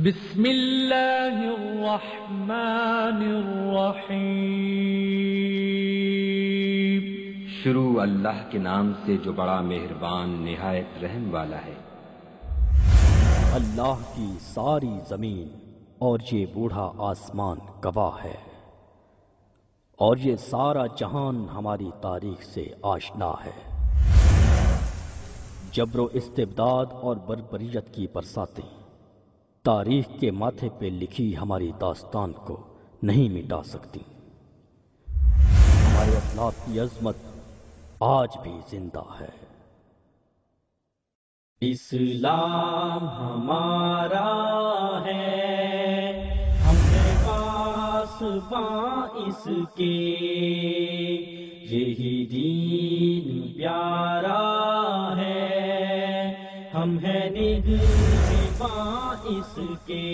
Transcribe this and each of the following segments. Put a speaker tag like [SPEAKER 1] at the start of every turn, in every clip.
[SPEAKER 1] بسم اللہ الرحمن الرحیم۔
[SPEAKER 2] شروع اللہ کے نام سے جو بڑا مہربان نہایت رحم والا ہے۔
[SPEAKER 3] اللہ کی ساری زمین اور یہ بوڑھا آسمان گواہ ہے، اور یہ سارا جہان ہماری تاریخ سے آشنا ہے۔ جبر و استبداد اور بربریت کی برساتیں تاریخ کے ماتھے پہ لکھی ہماری داستان کو نہیں مٹا سکتی۔ ہمارے اخلاق کی عظمت آج بھی زندہ ہے۔ اسلام ہمارا ہے، ہم ہیں پاسباں اس کے، یہی دین پیارا ہے، ہم ہیں نگہباں اس کے۔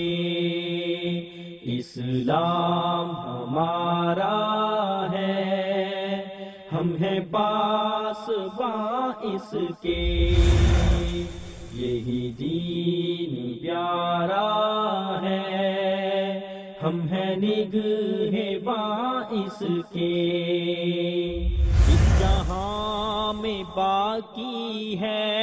[SPEAKER 3] اسلام ہمارا ہے، ہم ہیں پاسباں اس کے، یہی دین پیارا ہے، ہم ہیں نگہباں اس کے۔ اس جہاں میں باقی ہے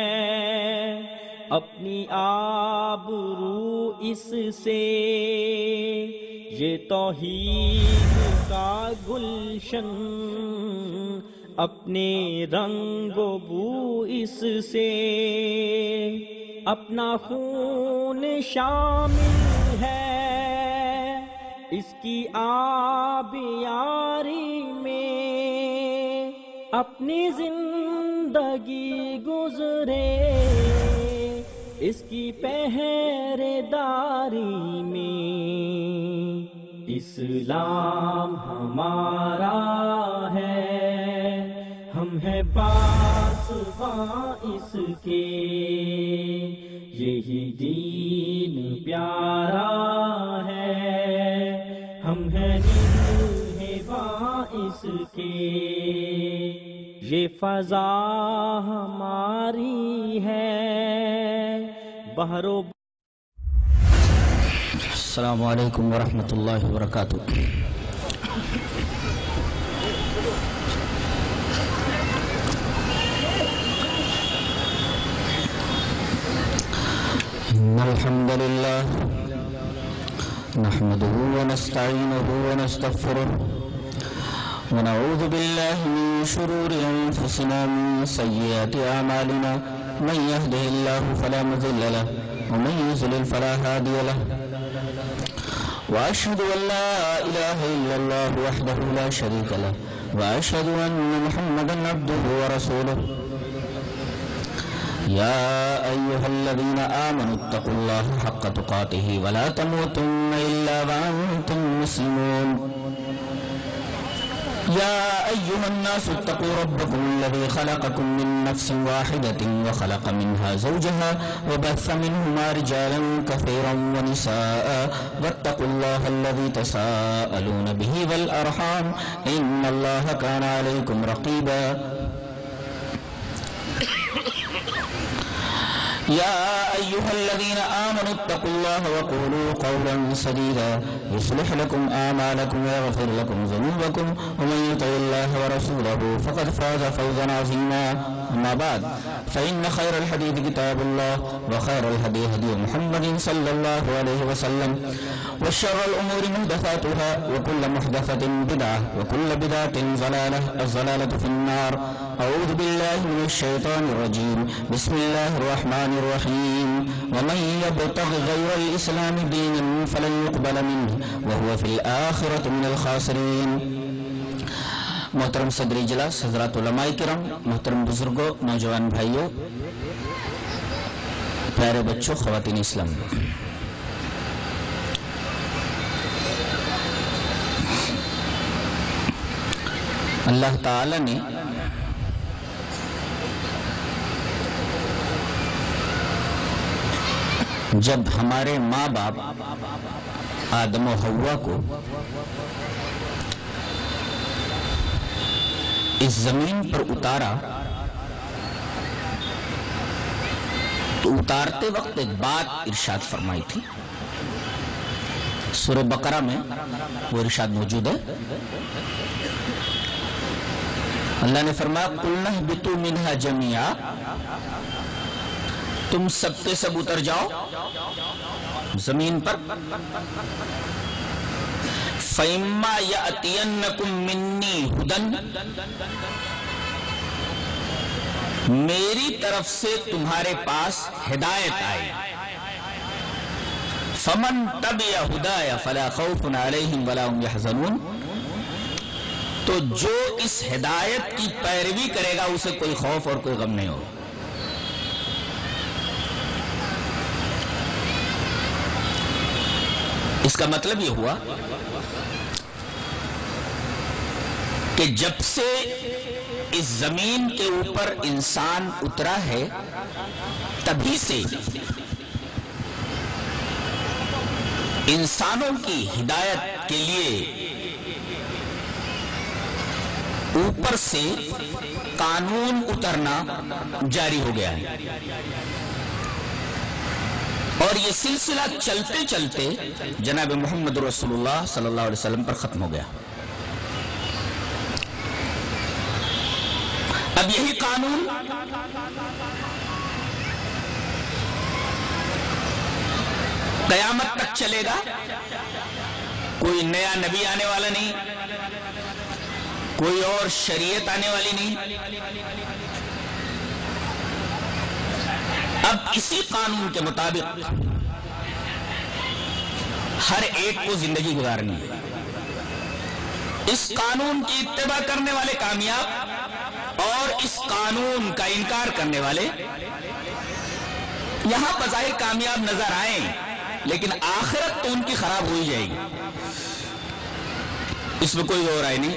[SPEAKER 3] اپنی آبرو اس سے، یہ توحید کا گلشن اپنے رنگ و بو اس سے، اپنا خون شامل ہے اس کی آبیاری میں، اپنی زندگی گزرے اس کی پہرے داری میں۔ اسلام ہمارا ہے، ہم ہیں پاسباں اس کے، یہی دین پیارا ہے، ہم ہیں نگہباں اس کے۔ یہ فضا ہماری ہے بحر و
[SPEAKER 4] السلام علیکم ورحمۃ اللہ وبرکاتہ۔ ان الحمد للہ نحمده ونستعینه ونستغفره ونعوذ باللہ من شرور انفسنا من سیئات اعمالنا، من يهده الله فلا مضل له ومن يضلل فلا هادي له، واشهد ان لا اله الا الله وحده لا شريك له، واشهد ان محمدا عبده ورسوله۔ يا ايها الذين امنوا اتقوا الله حق تقاته ولا تموتن الا وانتم مسلمون۔ يا أيها الناس اتقوا ربكم الذي خلقكم من نفس واحدة وخلق منها زوجها وبث منهما رجالا كثيرا ونساء، واتقوا الله الذي تساءلون به والأرحام إن الله كان عليكم رقيبا۔ يا أيها الذين آمنوا اتقوا الله وقولوا قولا سديدا يصلح لكم أعمالكم ويغفر لكم ذنوبكم، ومن يطع الله ورسوله فقد فاز فوزا عظيما۔ أما بعد فإن خير الحديث كتاب الله، وخير الهدي هدي محمد صلى الله عليه وسلم، وشر الأمور محدثاتها، وكل محدثة بدعة، وكل بدعة ضلالة، الضلالة في النار۔ أعوذ بالله من الشيطان الرجيم، بسم الله الرحمن الرحيم۔ ومن يبتغ غير الإسلام دينا فلن يقبل منه وهو في الآخرة من الخاسرين۔ محترم صدر اجلاس، حضرات علماء کرام، محترم بزرگوں، نوجوان بھائیوں، پیارے بچوں، خواتین اسلام، اللہ تعالی نے جب ہمارے ماں باپ آدم و حوا کو اس زمین پر اتارا تو اتارتے وقت ایک بات ارشاد فرمائی تھی، سورہ بقرہ میں وہ ارشاد موجود ہے. اللہ نے فرمایا قُلْنَا اهْبِطُوا مِنْهَا جَمِيعًا، تم سب کے سب اتر جاؤ زمین پر. فَإِمَّا يَأْتِيَنَّكُم مِّنِّي هُدًى، میری طرف سے تمہارے پاس ہدایت آئی. فَمَن تَبِعَ هُدَايَ فَلَا خَوْفٌ عَلَيْهِمْ وَلَا هُمْ يَحْزَنُونَ، تو جو اس ہدایت کی پیروی کرے گا اسے کوئی خوف اور کوئی غم نہیں ہوگا. اس کا مطلب یہ ہوا کہ جب سے اس زمین کے اوپر انسان اترا ہے تبھی سے انسانوں کی ہدایت کے لیے اوپر سے قانون اترنا جاری ہو گیا ہے، اور یہ سلسلہ چلتے چلتے جناب محمد رسول اللہ صلی اللہ علیہ وسلم پر ختم ہو گیا. اب یہی قانون قیامت تک چلے گا. کوئی نیا نبی آنے والا نہیں، کوئی اور شریعت آنے والی نہیں. اب اسی قانون کے مطابق ہر ایک کو زندگی گزارنی ہے. اس قانون کی اتباع کرنے والے کامیاب، اور اس قانون کا انکار کرنے والے یہاں بظاہر کامیاب نظر آئیں لیکن آخرت تو ان کی خراب ہو ہی جائے گی، اس میں کوئی دو رائے نہیں.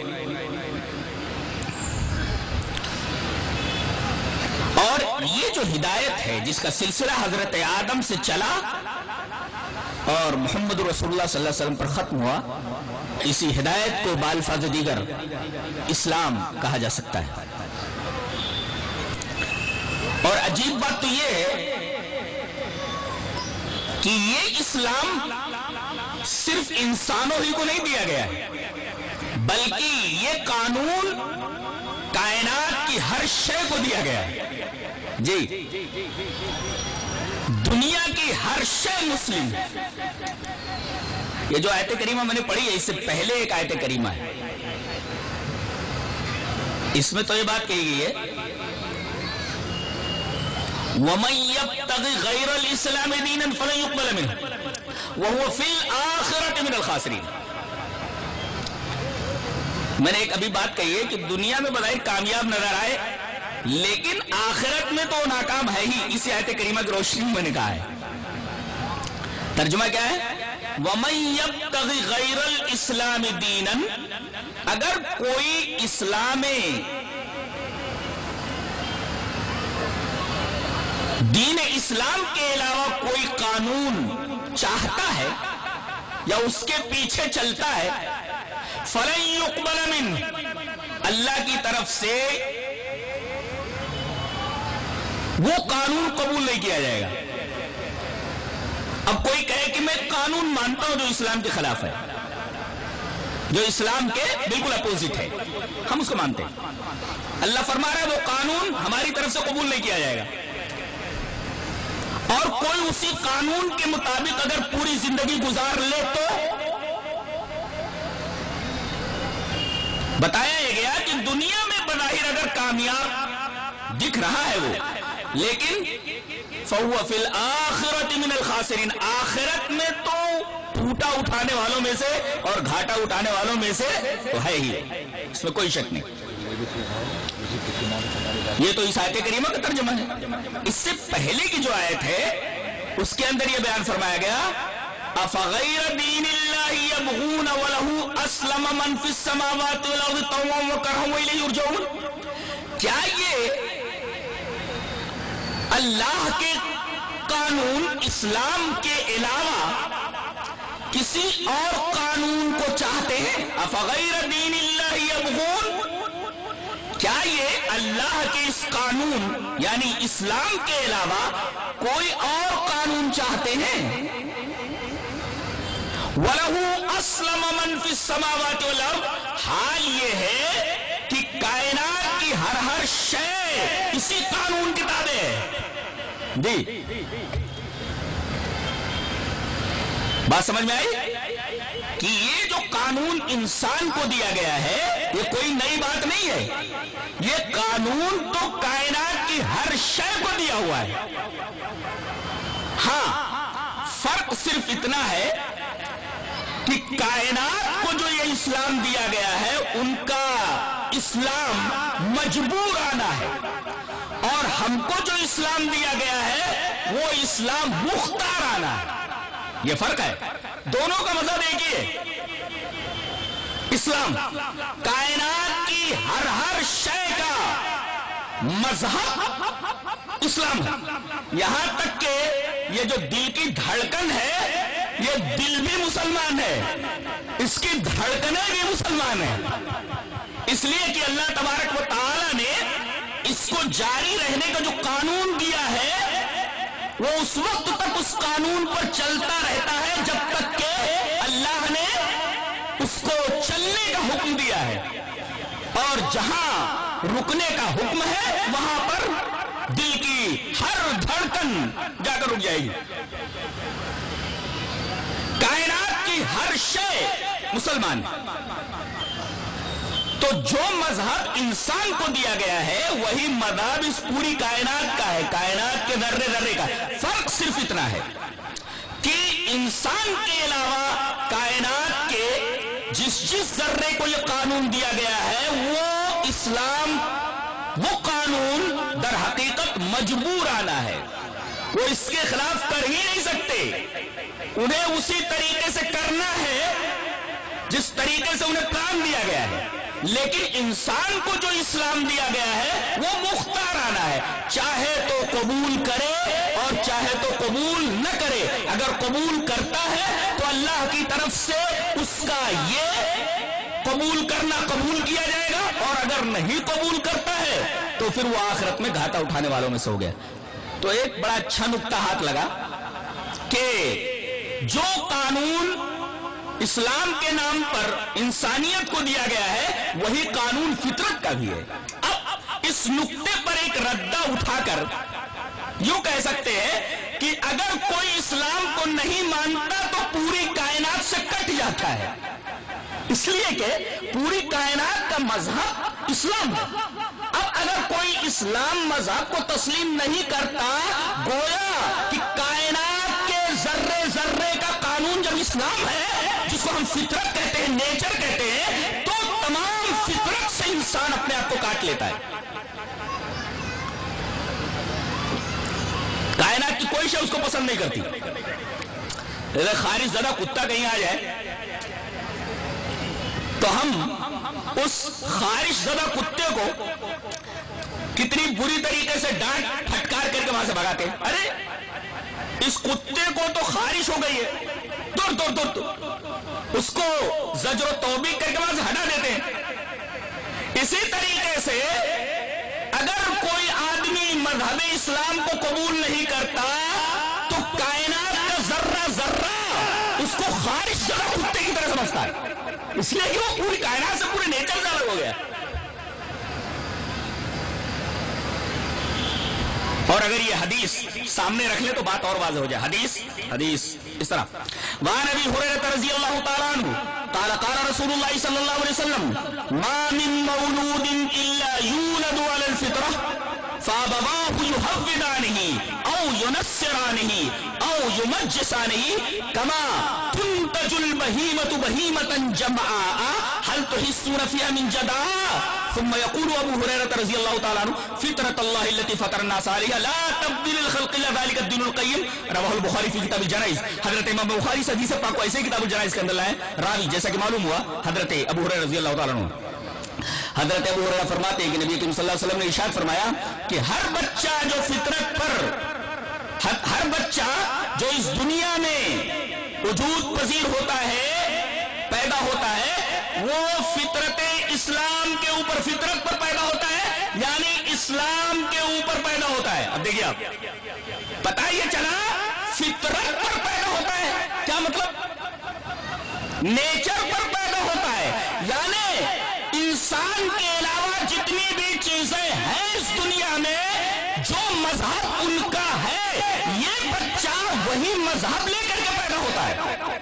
[SPEAKER 4] اور یہ جو ہدایت ہے جس کا سلسلہ حضرت آدم سے چلا اور محمد رسول اللہ صلی اللہ علیہ وسلم پر ختم ہوا، اسی ہدایت کو بالفاظ دیگر اسلام کہا جا سکتا ہے. اور عجیب بات تو یہ ہے کہ یہ اسلام صرف انسانوں ہی کو نہیں دیا گیا ہے، بلکہ یہ قانون کائنات کی ہر شے کو دیا گیا ہے. جی، دنیا کی ہر شے مسلم ہے. یہ جو آیت کریمہ میں نے پڑھی ہے اس سے پہلے ایک آیت کریمہ ہے، اس میں تو یہ بات کہی گئی ہے وَمَن يَبْتَغِ غَيْرَ الْإِسْلَامِ دِينًا فَلَن يُقْبَلَ مِنْهُ وَهُوَ فِي الْآخِرَةِ مِنَ الْخَاسِرِينَ. میں نے ایک ابھی بات کہی ہے کہ دنیا میں بظاہر کامیاب نظر آئے لیکن آخرت میں تو ناکام ہے ہی. اسی آیت کریمہ کی روشنی میں نے کہا ہے. ترجمہ کیا ہے؟ وَمَن يَبْتَغِ غَيْرَ الْإِسْلَامِ دِينًا، اگر کوئی دین اسلام کے علاوہ کوئی قانون چاہتا ہے یا اس کے پیچھے چلتا ہے، فَلَن يُقْبَلَ مِنْهُ، اللہ کی طرف سے وہ قانون قبول نہیں کیا جائے گا. اب کوئی کہے کہ میں قانون مانتا ہوں جو اسلام کے خلاف ہے، جو اسلام کے بالکل اپوزٹ ہے، ہم اس کو مانتے ہیں. اللہ فرما رہا ہے وہ قانون ہماری طرف سے قبول نہیں کیا جائے گا. اور کوئی اسی قانون کے مطابق اگر پوری زندگی گزار لے تو بتایا یہ گیا کہ دنیا میں بظاہر اگر کامیاب دکھ رہا ہے وہ، لیکن فَهُوَ فِي الْآخِرَةِ مِنَ الْخَاسِرِينَ، آخرت میں تو ٹوٹا اٹھانے والوں میں سے اور گھاٹا اٹھانے والوں میں سے تو ہے ہی، اس میں کوئی شک نہیں. یہ تو اس آیت کریمہ کا ترجمہ ہے. اس سے پہلے کی جو آیت ہے اس کے اندر یہ بیان فرمایا گیا أَفَغَيْرَ دِينِ اللَّهِ يَبْغُونَ وَلَهُ أَسْلَمَ مَنْ فِي السَّمَاوَاتِ وَالْأَرْضِ طَوْعًا وَكَرْهًا وَإِلَيْهِ يُرْجَعُونَ. کیا یہ اللہ کے قانون اسلام کے علاوہ کسی اور قانون کو چاہتے ہیں؟ أَفَغَيْرَ دِينِ اللَّهِ يَبْغُونَ، کیا یہ اللہ کے اس قانون یعنی اسلام کے علاوہ کوئی اور قانون چاہتے ہیں؟ وَلَهُ أَسْلَمَ مَنْ فِي السَّمَاوَاتِ وَالْأَرْضِ، حال یہ ہے کہ کائنات کی ہر شے اسی قانون کی تابع ہے. جی بات سمجھ میں آئی کہ یہ جو قانون انسان کو دیا گیا ہے یہ کوئی نئی بات نہیں ہے. یہ قانون تو کائنات کی ہر شے کو دیا ہوا ہے. ہاں فرق صرف اتنا ہے کہ کائنات کو جو یہ اسلام دیا گیا ہے ان کا اسلام مجبورانہ ہے، اور ہم کو جو اسلام دیا گیا ہے وہ اسلام مختارانہ ہے. یہ فرق ہے، دونوں کا مطلب ایک ہی ہے. اسلام کائنات کی ہر شے کا مذہب اسلام ہے. یہاں تک کہ یہ جو دل کی دھڑکن ہے یہ دل بھی مسلمان ہے، اس کی دھڑکنیں بھی مسلمان ہیں. اس لیے کہ اللہ تبارک و تعالی نے اس کو جاری رہنے کا جو قانون دیا ہے وہ اس وقت تک اس قانون پر چلتا رہتا ہے جب تک کہ اللہ نے اس کو چلنے کا حکم دیا ہے، اور جہاں رکنے کا حکم ہے وہاں پر دل کی ہر دھڑکن جا کر رک جائے گی. کائنات کی ہر شے مسلمان ہے. تو جو مذہب انسان کو دیا گیا ہے وہی مذہب اس پوری کائنات کا ہے، کائنات کے ذرے ذرے کا. فرق صرف اتنا ہے کہ انسان کے علاوہ کائنات کے جس ذرے کو یہ قانون دیا گیا ہے وہ اسلام، وہ قانون در حقیقت مجبورانہ ہے. وہ اس کے خلاف کر ہی نہیں سکتے، انہیں اسی طریقے سے کرنا ہے جس طریقے سے انہیں کام دیا گیا ہے. لیکن انسان کو جو اسلام دیا گیا ہے وہ مختارانہ ہے، چاہے تو قبول کرے اور چاہے تو قبول نہ کرے. اگر قبول کرتا ہے تو اللہ کی طرف سے اس کا یہ قبول کرنا قبول کیا جائے گا، اور اگر نہیں قبول کرتا ہے تو پھر وہ آخرت میں گھاٹا اٹھانے والوں میں سے ہو گیا. تو ایک بڑا اچھا نکتہ ہاتھ لگا کہ جو قانون اسلام کے نام پر انسانیت کو دیا گیا ہے وہی قانون فطرت کا بھی ہے. اب اس نکتے پر ایک ردہ اٹھا کر یوں کہہ سکتے ہیں کہ اگر کوئی اسلام کو نہیں مانتا تو پوری کائنات سے کٹ جاتا ہے، اس لیے کہ پوری کائنات کا مذہب اسلام ہے. اب اگر کوئی اسلام مذہب کو تسلیم نہیں کرتا، گویا کہ کائنات کے ذرے ذرے کا قانون جب اسلام ہے جس کو ہم فطرت کہتے ہیں، نیچر کہتے ہیں، تو تمام فطرت سے انسان اپنے آپ کو کاٹ لیتا ہے. کائنات کی کوئی شے اس کو پسند نہیں کرتی. خارج زدہ کتا کہیں آ جائے تو ہم اس خارش زدہ کتے کو کتنی بری طریقے سے ڈانٹ پھٹکار کر کے وہاں سے بھگاتے ہیں. ارے اس کتے کو تو خارش ہو گئی ہے، دور دور دور دور، اس کو زجر و توبیخ کر کے وہاں سے ہٹا دیتے ہیں. اسی طریقے سے اگر کوئی آدمی مذہب اسلام کو قبول نہیں کرتا تو کائنات کا ذرہ ذرہ اس کو خارش زدہ کتے کی طرح سمجھتا ہے، اس لیے کہ وہ پوری کائنات سے پورے نیچر سے الگ ہو گیا. اور اگر یہ حدیث سامنے رکھ لے تو بات اور واضح ہو جائے. حدیث اس طرح وعن ابی ہریرہ رضی اللہ تعالی عنہ قال قال رسول اللہ صلی اللہ علیہ وسلم ما من مولود الا یولد علی الفطرہ فابواه يهودانه او ينصرانه او يمجسانه كما تنتج البهيمة بهيمة جمعاء هل تحسون فيها من جدعاء. ثم يقول ابو هريرة رضي الله تعالى عنه فطرة الله التي فطر الناس عليها لا تبديل الخلق الا ذلك الدين القيم. رواه البخاري في كتاب الجنائز. حضرت امام بخاری سے حدیث پاک کو ایسے ہی کتاب الجنائز کے اندر لائے. راوی جیسا کہ معلوم ہوا حضرت ابو ہریرہ رضی اللہ تعالیٰ عنہ. حضرت ابو ہریرہ فرماتے ہیں کہ نبی کریم صلی اللہ علیہ وسلم نے ارشاد فرمایا کہ ہر بچہ جو فطرت پر، ہر بچہ جو اس دنیا میں وجود پذیر ہوتا ہے، پیدا ہوتا ہے، وہ فطرت اسلام کے اوپر، فطرت پر پیدا ہوتا ہے، یعنی اسلام کے اوپر پیدا ہوتا ہے. اب دیکھیے آپ پتہ یہ چلا فطرت پر پیدا ہوتا ہے، کیا مطلب؟ نیچر پر پیدا ہوتا ہے، یعنی انسان کے علاوہ جتنی بھی چیزیں ہیں اس دنیا میں، جو مذہب ان کا ہے، یہ بچہ وہی مذہب لے کر کے پیدا ہوتا ہے،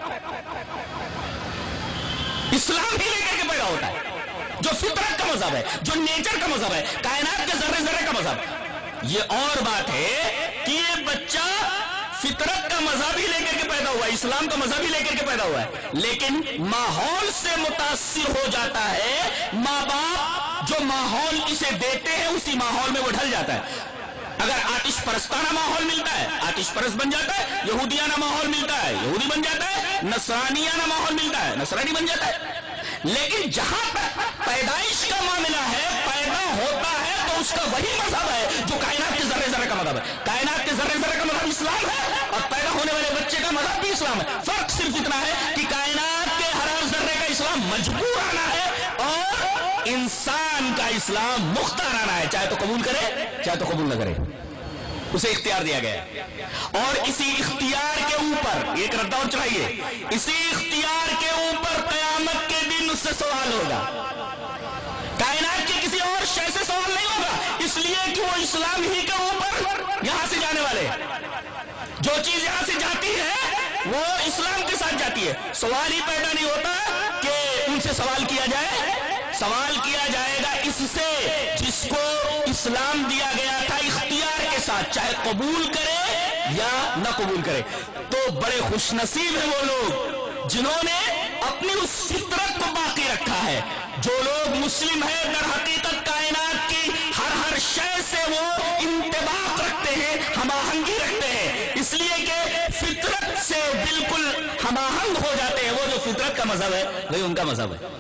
[SPEAKER 4] اسلام ہی لے کر کے پیدا ہوتا ہے، جو فطرت کا مذہب ہے، جو نیچر کا مذہب ہے، کائنات کے ذرے ذرے کا مذہب۔ یہ اور بات ہے کہ یہ بچہ فطرت کا مذہب ہی لے کر کے پیدا ہوا ہے، اسلام کا مذہب ہی لے کر کے پیدا ہوا ہے، لیکن ماحول سے متاثر ہو جاتا ہے، ماں باپ جو ماحول اسے دیتے ہیں اسی ماحول میں وہ ڈھل جاتا ہے۔ اگر آتش پرستانہ ماحول ملتا ہے آتش پرست بن جاتا ہے، یہودیانہ ماحول ملتا ہے یہودی بن جاتا ہے، نصرانیانہ ماحول ملتا ہے نصرانی بن جاتا ہے۔ لیکن جہاں تک پیدائش کا معاملہ ہے، پیدا ہوتا ہے تو اس کا وہی مذہب ہے جو کائنات کے ذرے ذرے کا مذہب ہے۔ کائنات کے ذرے ذرے کا مذہب اسلام ہے اور پیدا ہونے والے بچے کا مذہب بھی اسلام ہے۔ فرق صرف اتنا ہے کہ کائنات کے ہر ذرے کا اسلام مجبور آنا ہے اور انسان کا اسلام مختار آنا ہے، چاہے تو قبول کرے چاہے تو قبول نہ کرے، اسے اختیار دیا گیا ہے۔ اور اسی اختیار کے اوپر ایک ردا اور چڑھائیے، اسی اختیار کے اوپر قیامت کے دن اس سے سوال ہوگا۔ کائنات کے کسی اور شے سے سوال نہیں ہوگا، اس لیے کہ وہ اسلام ہی کے اوپر یہاں سے جانے والے، جو چیز یہاں سے جاتی ہے وہ اسلام کے ساتھ جاتی ہے۔ سوال ہی پیدا نہیں ہوتا کہ ان سے سوال کیا جائے، سوال کیا جائے گا اس سے جس کو اسلام دیا گیا تھا اختیار کے ساتھ، چاہے قبول کرے یا نہ قبول کرے۔ تو بڑے خوش نصیب ہیں وہ لوگ جنہوں نے اپنی اس فطرت کو باقی رکھا ہے۔ جو لوگ مسلم ہیں در حقیقت کائنات کی ہر شے سے وہ انطباق رکھتے ہیں، ہم آہنگی رکھتے ہیں، اس لیے کہ فطرت سے بالکل ہم آہنگ ہو جاتے ہیں۔ وہ جو فطرت کا مذہب ہے وہی ان کا مذہب ہے۔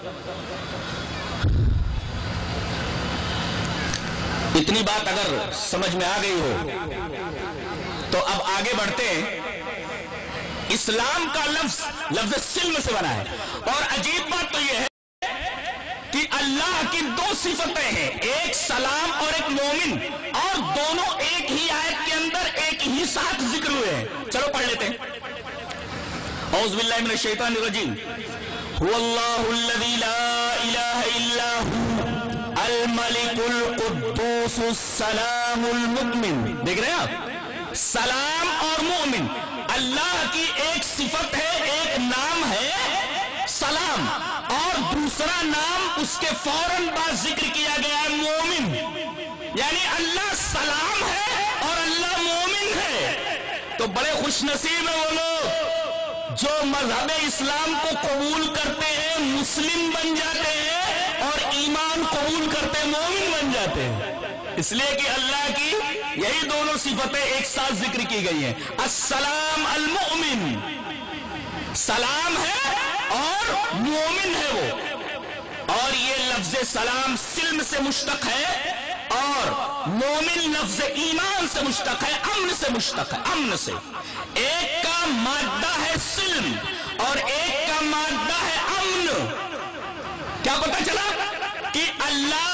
[SPEAKER 4] اتنی بات اگر سمجھ میں آ گئی ہو تو اب آگے بڑھتے ہیں۔ اسلام کا لفظ سلم سے بنا ہے، اور عجیب بات تو یہ ہے کہ اللہ کی دو صفتیں ہیں، ایک سلام اور ایک مومن، اور دونوں ایک ہی آیت کے اندر ایک ہی ساتھ ذکر ہوئے ہیں۔ چلو پڑھ لیتے ہیں۔ اعوذ باللہ من الشیطان الرجیم، هو اللہ الذی لا الہ الا هو الملک القدوس السلام المؤمن۔ دیکھ رہے ہیں آپ، سلام اور مومن اللہ کی ایک صفت ہے، ایک نام ہے سلام، اور دوسرا نام اس کے فوراً بعد ذکر کیا گیا ہے مومن، یعنی اللہ سلام ہے اور اللہ مومن ہے۔ تو بڑے خوش نصیب ہیں وہ لوگ جو مذہب اسلام کو قبول کرتے ہیں مسلم بن جاتے ہیں، اور ایمان قبول کرتے مومن بن جاتے ہیں، اس لیے کہ اللہ کی یہی دونوں صفتیں ایک ساتھ ذکر کی گئی ہیں۔ السلام المؤمن، سلام ہے اور مومن ہے وہ، اور یہ لفظ سلام سلم سے مشتق ہے، اور مومن لفظ ایمان سے مشتق ہے، امن سے مشتق ہے، امن سے۔ ایک کا مادہ ہے سلم اور ایک کا مادہ ہے امن۔ کیا پتہ چلا کہ اللہ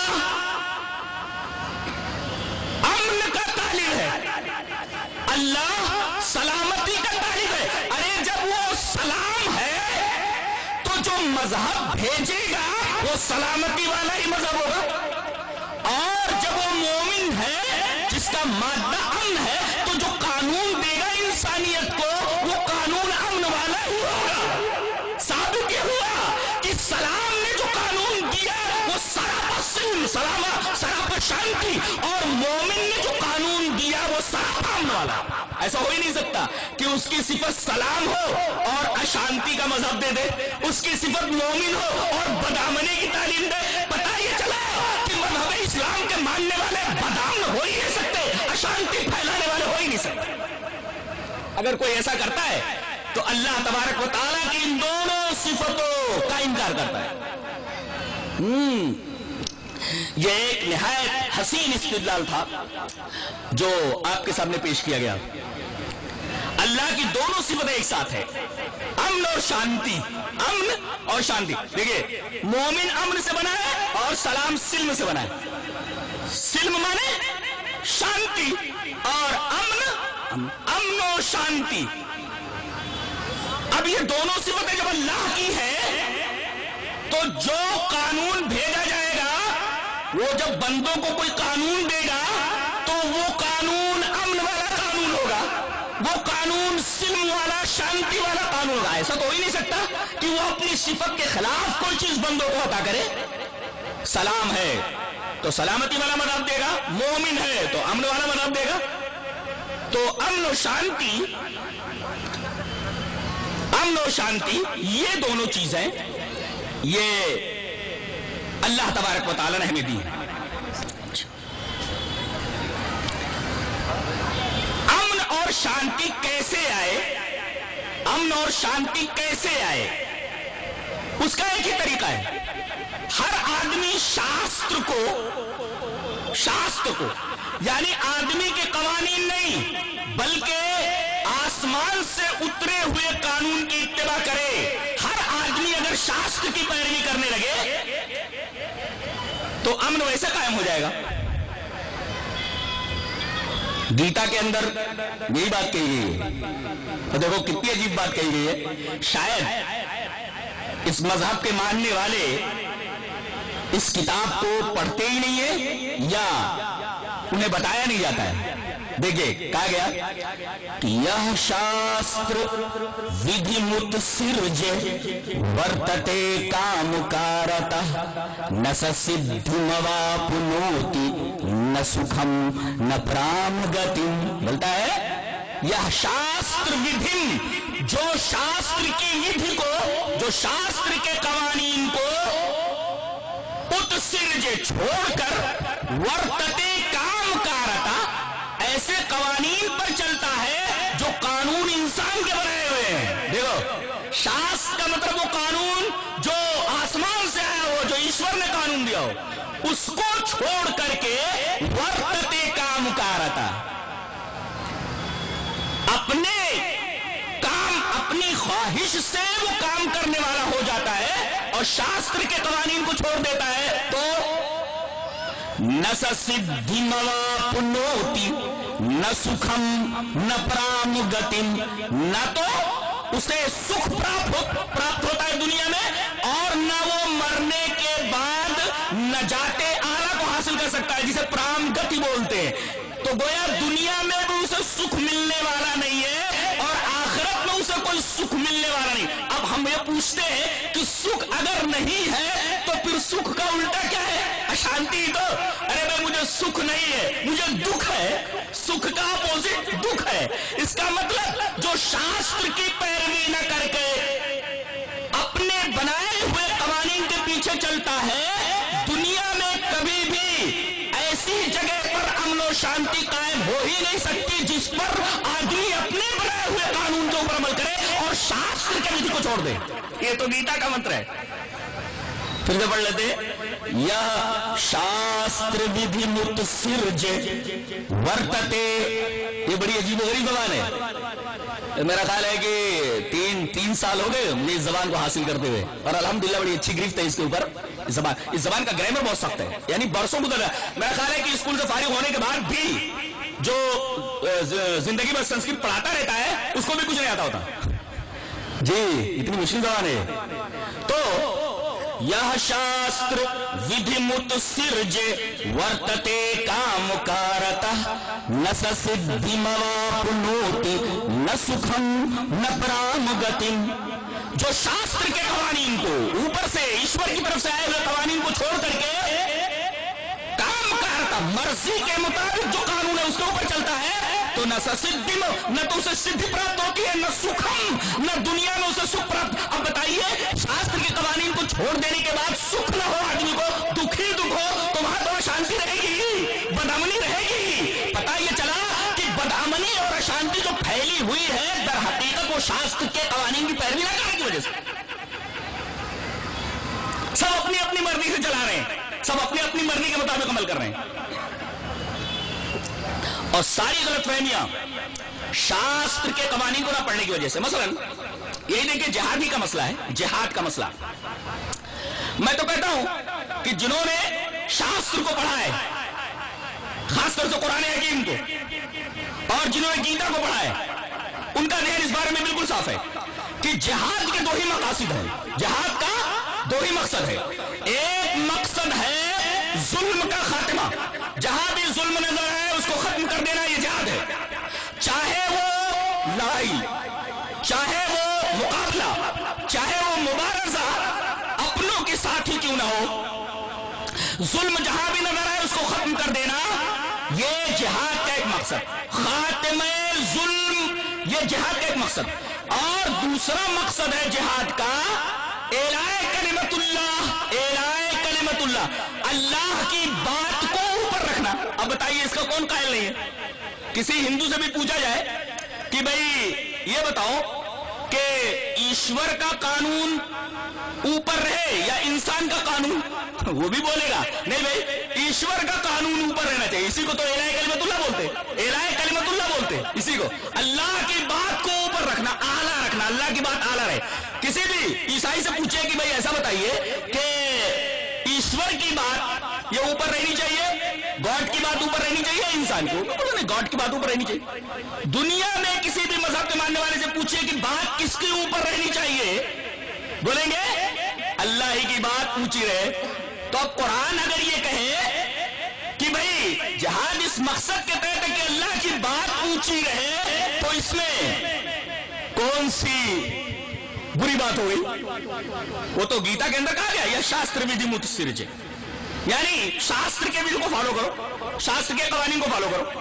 [SPEAKER 4] امن کا طالب ہے، اللہ سلامتی کا طالب ہے۔ ارے جب وہ سلام ہے تو جو مذہب بھیجے گا وہ سلامتی والا ہی مذہب ہوگا، اور جب وہ مومن ہے جس کا مادہ امن ہے تو جو قانون دے گا انسانیت کو وہ قانون امن والا ہی ہوگا۔ ثابت یہ ہوا کہ سلام نے جو قانون دیا وہ سراپا سلم، سراپا شانتی، اور مومن نے جو قانون دیا وہ سراپا امن والا۔ ایسا ہو ہی نہیں سکتا کہ اس کی صفت سلام ہو اور اشانتی کا مذہب دے دے، اس کی صفت مومن ہو اور بدامنی کی تعلیم دے۔ پتہ یہ چلا کہ مذہب اسلام کے ماننے والے بدام ہو ہی نہیں سکتے، اشانتی پھیلانے والے ہو ہی نہیں سکتے۔ اگر کوئی ایسا کرتا ہے تو اللہ تبارک و تعالیٰ کی ان دونوں صفتوں کا انکار کرتا ہے۔ یہ ایک نہایت حسین استدلال تھا جو آپ کے سامنے پیش کیا گیا۔ اللہ کی دونوں صفتیں ایک ساتھ ہے، امن اور شانتی، امن اور شانتی۔ دیکھیے، مومن امن سے بنا ہے اور سلام سلم سے بنا ہے۔ سلم مانے شانتی اور امن و شانتی۔ اب یہ دونوں صفتیں جب اللہ کی ہے تو جو قانون بھیجا جائے گا، وہ جب بندوں کو کوئی قانون دے گا تو وہ قانون امن والا قانون ہوگا، وہ قانون سلم والا، شانتی والا قانون ہوگا۔ ایسا تو ہو ہی نہیں سکتا کہ وہ اپنی صفت کے خلاف کوئی چیز بندوں کو عطا کرے۔ سلام ہے تو سلامتی والا مذہب دے گا، مومن ہے تو امن والا مذہب دے گا۔ تو امن و شانتی یہ دونوں چیزیں یہ اللہ تبارک و تعالی نے ہمیں دی ہیں۔ امن اور شانتی کیسے آئے؟ امن اور شانتی کیسے آئے؟ اس کا ایک ہی طریقہ ہے، ہر آدمی شاستر کو یعنی آدمی کے قوانین نہیں بلکہ آسمان سے اترے ہوئے قانون کی اتباع کرے۔ ہر آدمی اگر شاستر کی پیروی کرنے لگے تو امن ویسے قائم ہو جائے گا۔ گیتا کے اندر یہی بات کہی گئی ہے، تو دیکھو کتنی عجیب بات کہی گئی ہے۔ شاید اس مذہب کے ماننے والے اس کتاب کو پڑھتے ہی نہیں ہیں یا انہیں بتایا نہیں جاتا ہے۔ دیکھیے کہا گیا کہ یہ شاستر ودھی مت سرجے ورتتے کام کارتہ نہ سدھمواپنوتی نہ سکھم نہ پرام گتم۔ بولتا ہے یہ شاستر ودھم، جو شاستر کی ودھی کو، جو شاستر کے قوانین کو اتسرجے چھوڑ کر ورتتے کام کارتا، ایسے قوانین پر چلتا ہے جو قانون انسان کے بنائے ہوئے ہیں۔ دیکھو شاستر کا مطلب وہ قانون جو آسمان سے آیا ہو، جو ایشور نے قانون دیا ہو، اس کو چھوڑ کر کے ورتتے کام کارتا، اپنے کام اپنی خواہش سے وہ کام کرنے والا ہو جاتا ہے اور شاستر کے قوانین کو چھوڑ دیتا ہے تو نہ سدھمواپنوتی نہ سکھم نہ پرام گتم، نہ تو اسے سکھ پراپت ہوتا ہے دنیا میں اور نہ وہ مرنے کے بعد نجات اعلیٰ کو حاصل کر سکتا ہے جسے پرام گتی بولتے ہیں۔ تو گویا دنیا میں بھی اسے سکھ ملنے والا نہیں ہے اور آخرت میں اسے کوئی سکھ ملنے والا نہیں۔ اب ہم یہ پوچھتے ہیں کہ سکھ اگر نہیں ہے تو پھر سکھ کا الٹا کیا ہے؟ اشانتی تو۔ ارے بھائی مجھے سکھ نہیں ہے، مجھے دکھ ہے۔ سکھ کا اپوزٹ دکھ ہے۔ اس کا مطلب جو شاستر کی پیروی نہ کر کے اپنے بنائے ہوئے قوانین کے پیچھے چلتا ہے، دنیا میں کبھی بھی ایسی جگہ پر امن و شانتی قائم ہو ہی نہیں سکتی جس پر آدمی اپنے بنائے ہوئے قانون کے اوپر عمل کرے اور شاستر کے ودھی کو چھوڑ دے۔ یہ تو گیتا کا منتر ہے۔ پھر سے پڑھ لیتے، یہ شاستر ودھی مت سرجے ورتتے، یہ بڑی عجیب و غریب زبان ہے۔ میرا خیال ہے کہ تین سال ہو گئے مجھے اس زبان کو حاصل کرتے ہوئے اور الحمدللہ بڑی اچھی گرفت ہے اس کے اوپر۔ اس زبان کا گرامر بہت سخت ہے، یعنی برسوں گزر رہا ہے۔ میرا خیال ہے کہ اسکول سے فارغ ہونے کے بعد بھی جو زندگی میں سنسکرت پڑھاتا رہتا ہے اس کو بھی کچھ نہیں آتا ہوتا جی، اتنی مشکل زبان ہے۔ تو یہ شاستر ودھی مت سرجے ورتتے کام کارتہ نہ سدھمواپنوتی نہ سکھم نہ پرام گتم۔ جو شاستر کے قوانین کو، اوپر سے ایشور کی طرف سے آئے ہوئے قوانین کو چھوڑ کر کے کام کرتا، مرضی کے مطابق جو قانون ہے اس کے اوپر چلتا ہے تو نہ سدھم، نہ تو اسے سدھی پراپت ہوتی ہے، نہ سکھم، نہ دنیا میں اسے سکھ پراپت۔ اب بتائیے شاستر کے قوانین کو چھوڑ دینے کے بعد سکھ نہ ہو آدمی کو، دکھ ہی دکھ ہو تو وہاں تو اشانتی رہے گی، بدامنی رہے گی۔ پتا یہ چلا کہ بدامنی اور اشانتی جو پھیلی ہوئی ہے در حقیقت وہ شاستر کے قوانین کی پیروی نہ کرنے کی وجہ سے۔ سب اپنی اپنی مرضی سے چلا رہے ہیں، سب اپنی اپنی مرضی کے مطابق عمل کر رہے ہیں اور ساری غلط فہمیاں شاستر کے قوانین کو نہ پڑھنے کی وجہ سے۔ مثلا یہی دیکھیں جہاد ہی کا مسئلہ ہے، جہاد کا مسئلہ۔ میں تو کہتا ہوں کہ جنہوں نے شاستر کو پڑھا ہے، خاص طور سے قرآن حکیم کو، اور جنہوں نے گیتا کو پڑھا ہے، ان کا ذہن اس بارے میں بالکل صاف ہے کہ جہاد کے دو ہی مقاصد ہیں۔ جہاد کا دو ہی مقصد ہے. ایک مقصد ہے ظلم کا خاتمہ، جہاں بھی ظلم نظر آئے اس کو ختم کر دینا، یہ جہاد ہے. چاہے وہ لڑائی، چاہے وہ مقابلہ، چاہے وہ مبارزہ اپنوں کے ساتھ ہی کیوں نہ ہو، ظلم جہاں بھی نظر آئے اس کو ختم کر دینا، یہ جہاد کا ایک مقصد. خاتمہ ظلم یہ جہاد کا ایک مقصد. اور دوسرا مقصد ہے جہاد کا اعلاء کلمت اللہ، اعلاء کلمت اللہ، اللہ کی بات کو اوپر رکھنا. اب بتائیے اس کا کون قائل نہیں ہے؟ کسی ہندو سے بھی پوچھا جائے کہ بھائی یہ بتاؤ کہ ایشور کا قانون اوپر رہے یا انسان کا قانون، وہ بھی بولے گا نہیں بھائی ایشور کا قانون اوپر رہنا چاہیے. اسی کو تو اعلاء کلمت اللہ بولتے، اعلاء کلمت اللہ بولتے اسی کو. اللہ کی بات کو اوپر رکھنا، اعلیٰ رکھنا، اللہ کی بات اعلیٰ رہے. کسی بھی عیسائی سے پوچھے کہ بھائی ایسا بتائیے کہ ایشور کی بات یہ اوپر رہنی چاہیے، گاڈ کی بات اوپر رہنی چاہیے انسان کو، نہیں گاڈ کی بات اوپر رہنی چاہیے. دنیا میں کسی بھی مذہب کے ماننے والے سے پوچھے کہ بات کس کے اوپر رہنی چاہیے، بولیں گے اللہ ہی کی بات اونچی رہے. تو اب قرآن اگر یہ کہے کہ بھائی جہاد اس مقصد کے تحت ہے کہ اللہ کی بات اونچی رہے، تو اس میں کون سی بری بات ہو گئی؟ وہ تو گیتا کے اندر کہا گیا یا شاستر ودھی متسرج، یعنی شاستر کے ودھی کو فالو کرو، شاستر کے قوانین کو فالو کرو.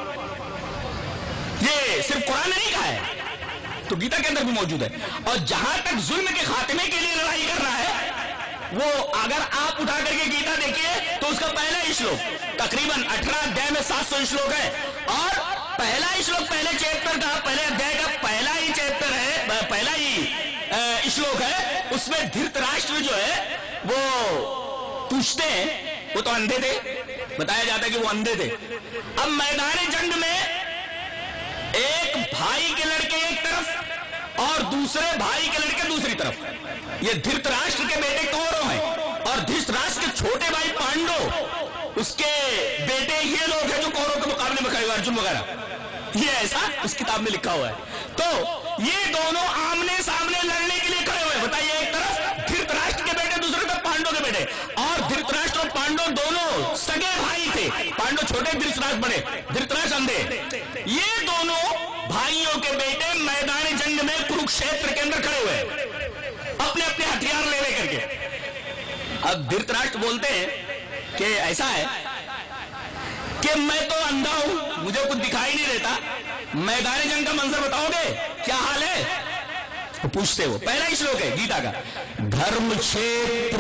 [SPEAKER 4] یہ صرف قرآن نے نہیں کہا ہے، تو گیتا کے اندر بھی موجود ہے. اور جہاں تک ظلم کے خاتمے کے لیے لڑائی کرنا ہے، وہ اگر آپ اٹھا کر کے گیتا دیکھیے تو اس کا پہلا ہی شلوک تقریباً 18 ادھیائے میں 700 شلوک ہے، اور پہلا ہی شلوک پہلے چیپٹر کا، پہلے ادھیائے کا پہلا ہی چیپٹر ہے، پہلا ہی شلوک ہے. اس میں دھرت راشٹر جو ہے وہ پوچھتے ہیں، وہ تو اندھے تھے، بتایا جاتا ہے کہ وہ اندھے تھے. اب میدان جنگ میں ایک بھائی کے لڑکے ایک طرف اور دوسرے بھائی کے لڑکے دوسری طرف. یہ دھرت راشٹر کے بیٹے کورو ہیں اور دھرت راشٹر کے چھوٹے بھائی پانڈو، اس کے بیٹے یہ لوگ ہیں جو کورو کے مقابلے میں کھڑے ہوئے، ارجن وغیرہ. یہ ایسا اس کتاب میں لکھا ہوا ہے. تو یہ دونوں آمنے سامنے لڑنے کے لیے کھڑے ہوئے. بتائیے ایک طرف دھرت راشٹر کے بیٹے، دوسری طرف پانڈو کے بیٹے. اور دھرت راشٹر اور پانڈو دونوں سگے بھائی تھے، پانڈو چھوٹے، دھرت راشٹر بڑے، دھرت راشٹر اندھے. یہ دونوں بھائیوں کے بیٹے میدان جنگ میں کروکشیتر کے اندر کھڑے ہوئے اپنے اپنے ہتھیار لے کر کے. اب دھرت راشٹر بولتے ہیں کہ ایسا ہے کہ میں تو اندھا ہوں، مجھے کچھ دکھائی نہیں دیتا، میدان جنگ کا منظر بتاؤ گے کیا حال ہے؟ پوچھتے وہ. پہلا ہی شلوک ہے گیتا کا، دھرم چھیتر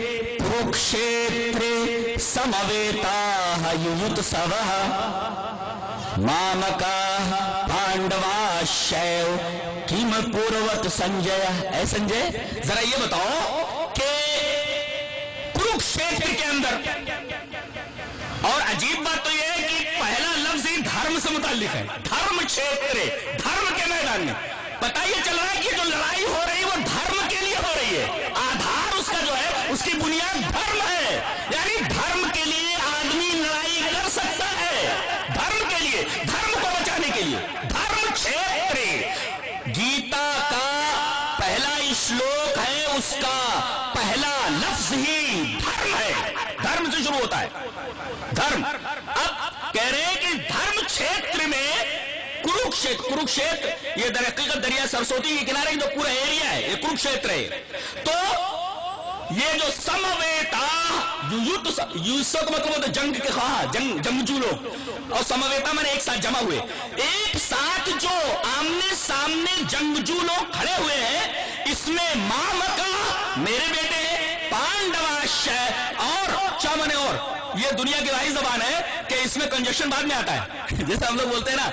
[SPEAKER 4] کروکشیتر سمویتا یوتسوہ مامکا پانڈوا شیو کیم پوروت سنجے. اے سنجے ذرا یہ بتاؤ کہ کروکشیتر کے اندر، اور عجیب بات تو یہ ہے کہ پہلا لفظ ہی دھرم سے متعلق ہے، دھرم چھیتر، دھرم کے میدان میں. پتہ یہ چل رہا ہے کہ جو لڑائی ہو رہی ہے وہ دھرم کے لیے ہو رہی ہے، آدھار اس کا جو ہے اس کی بنیاد دھرم ہے. یعنی دھرم کے لیے آدمی لڑائی کر سکتا ہے، دھرم کے لیے، دھرم کو بچانے کے لیے. دھرم چھیتر گیتا کا پہلا شلوک ہے، اس کا پہلا لفظ ہی دھرم ہے، دھرم سے شروع ہوتا ہے دھرم. اب کہہ رہے ہیں کہ دھرم چھیتر میں کروکشیتر یہ در حقیقت دریا سرسوتی کے کنارے جو پورا ایریا ہے یہ کروکشیتر ہے. تو یہ جو سمویتا یوسف کا مطلب ہوتا ہے جنگ کے خواہاں، جنگجو لوگ، اور سمویتا میں نے ایک ساتھ جمع ہوئے، ایک ساتھ جو آمنے سامنے جنگجو لوگ کھڑے ہوئے ہیں. اس میں مامکا میرے بیٹے، پانڈوا شے اور چامنے، اور یہ دنیا کی واحد زبان ہے کہ اس میں کنجکشن بعد میں آتا ہے. جیسے ہم لوگ بولتے ہیں نا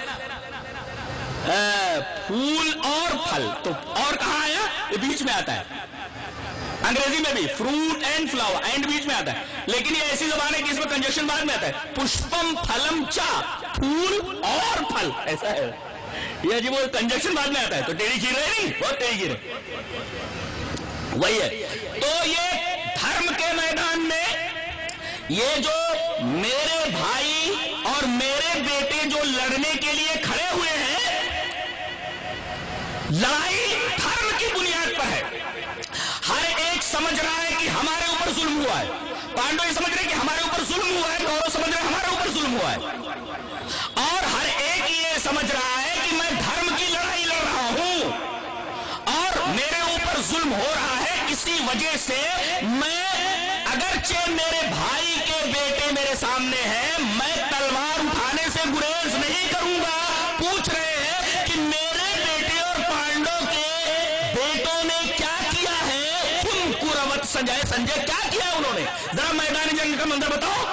[SPEAKER 4] پھول اور پھل، تو اور کہاں آیا؟ یہ بیچ میں آتا ہے. انگریزی میں بھی فروٹ اینڈ فلاور، اینڈ بیچ میں آتا ہے. لیکن یہ ایسی زبان ہے کہ اس میں کنجکشن بعد میں آتا ہے. پشپم پھلم چا، پھول اور پھل، ایسا ہے. یہ عجیب وہ کنجکشن بعد میں آتا ہے. تو ٹیڑھی کھیر رہے نہیں، بہت ٹیڑھی کھیر ہے، وہی ہے. تو یہ دھرم کے میدان میں یہ جو میرے بھائی اور میرے بیٹے جو لڑنے کے لیے کھڑے ہوئے ہیں، لڑائی دھرم کی بنیاد پر ہے. ہر ایک समझ रहा है कि हमारे ऊपर जुल्म हुआ है, पांडव ये समझ रहे कि हमारे ऊपर जुल्म हुआ है, कौरव समझ रहे हमारे ऊपर जुल्म हुआ है। और हर एक ये समझ रहा है कि मैं धर्म की लड़ाई लड़ रहा हूं और मेरे ऊपर जुल्म हो रहा है। इसी वजह से मैं, अगरचे मेरे भाई के बेटे मेरे सामने हैं, मैं तलवार उठाने से गुरेज नहीं करूंगा। पूछ रहे हैं कि मेरे बेटे और पांडव के बेटों ने क्या किया है? तुम कुरवत संजय क्या किया है उन्होंने? जरा मैदानी जंग का मंजर बताओ।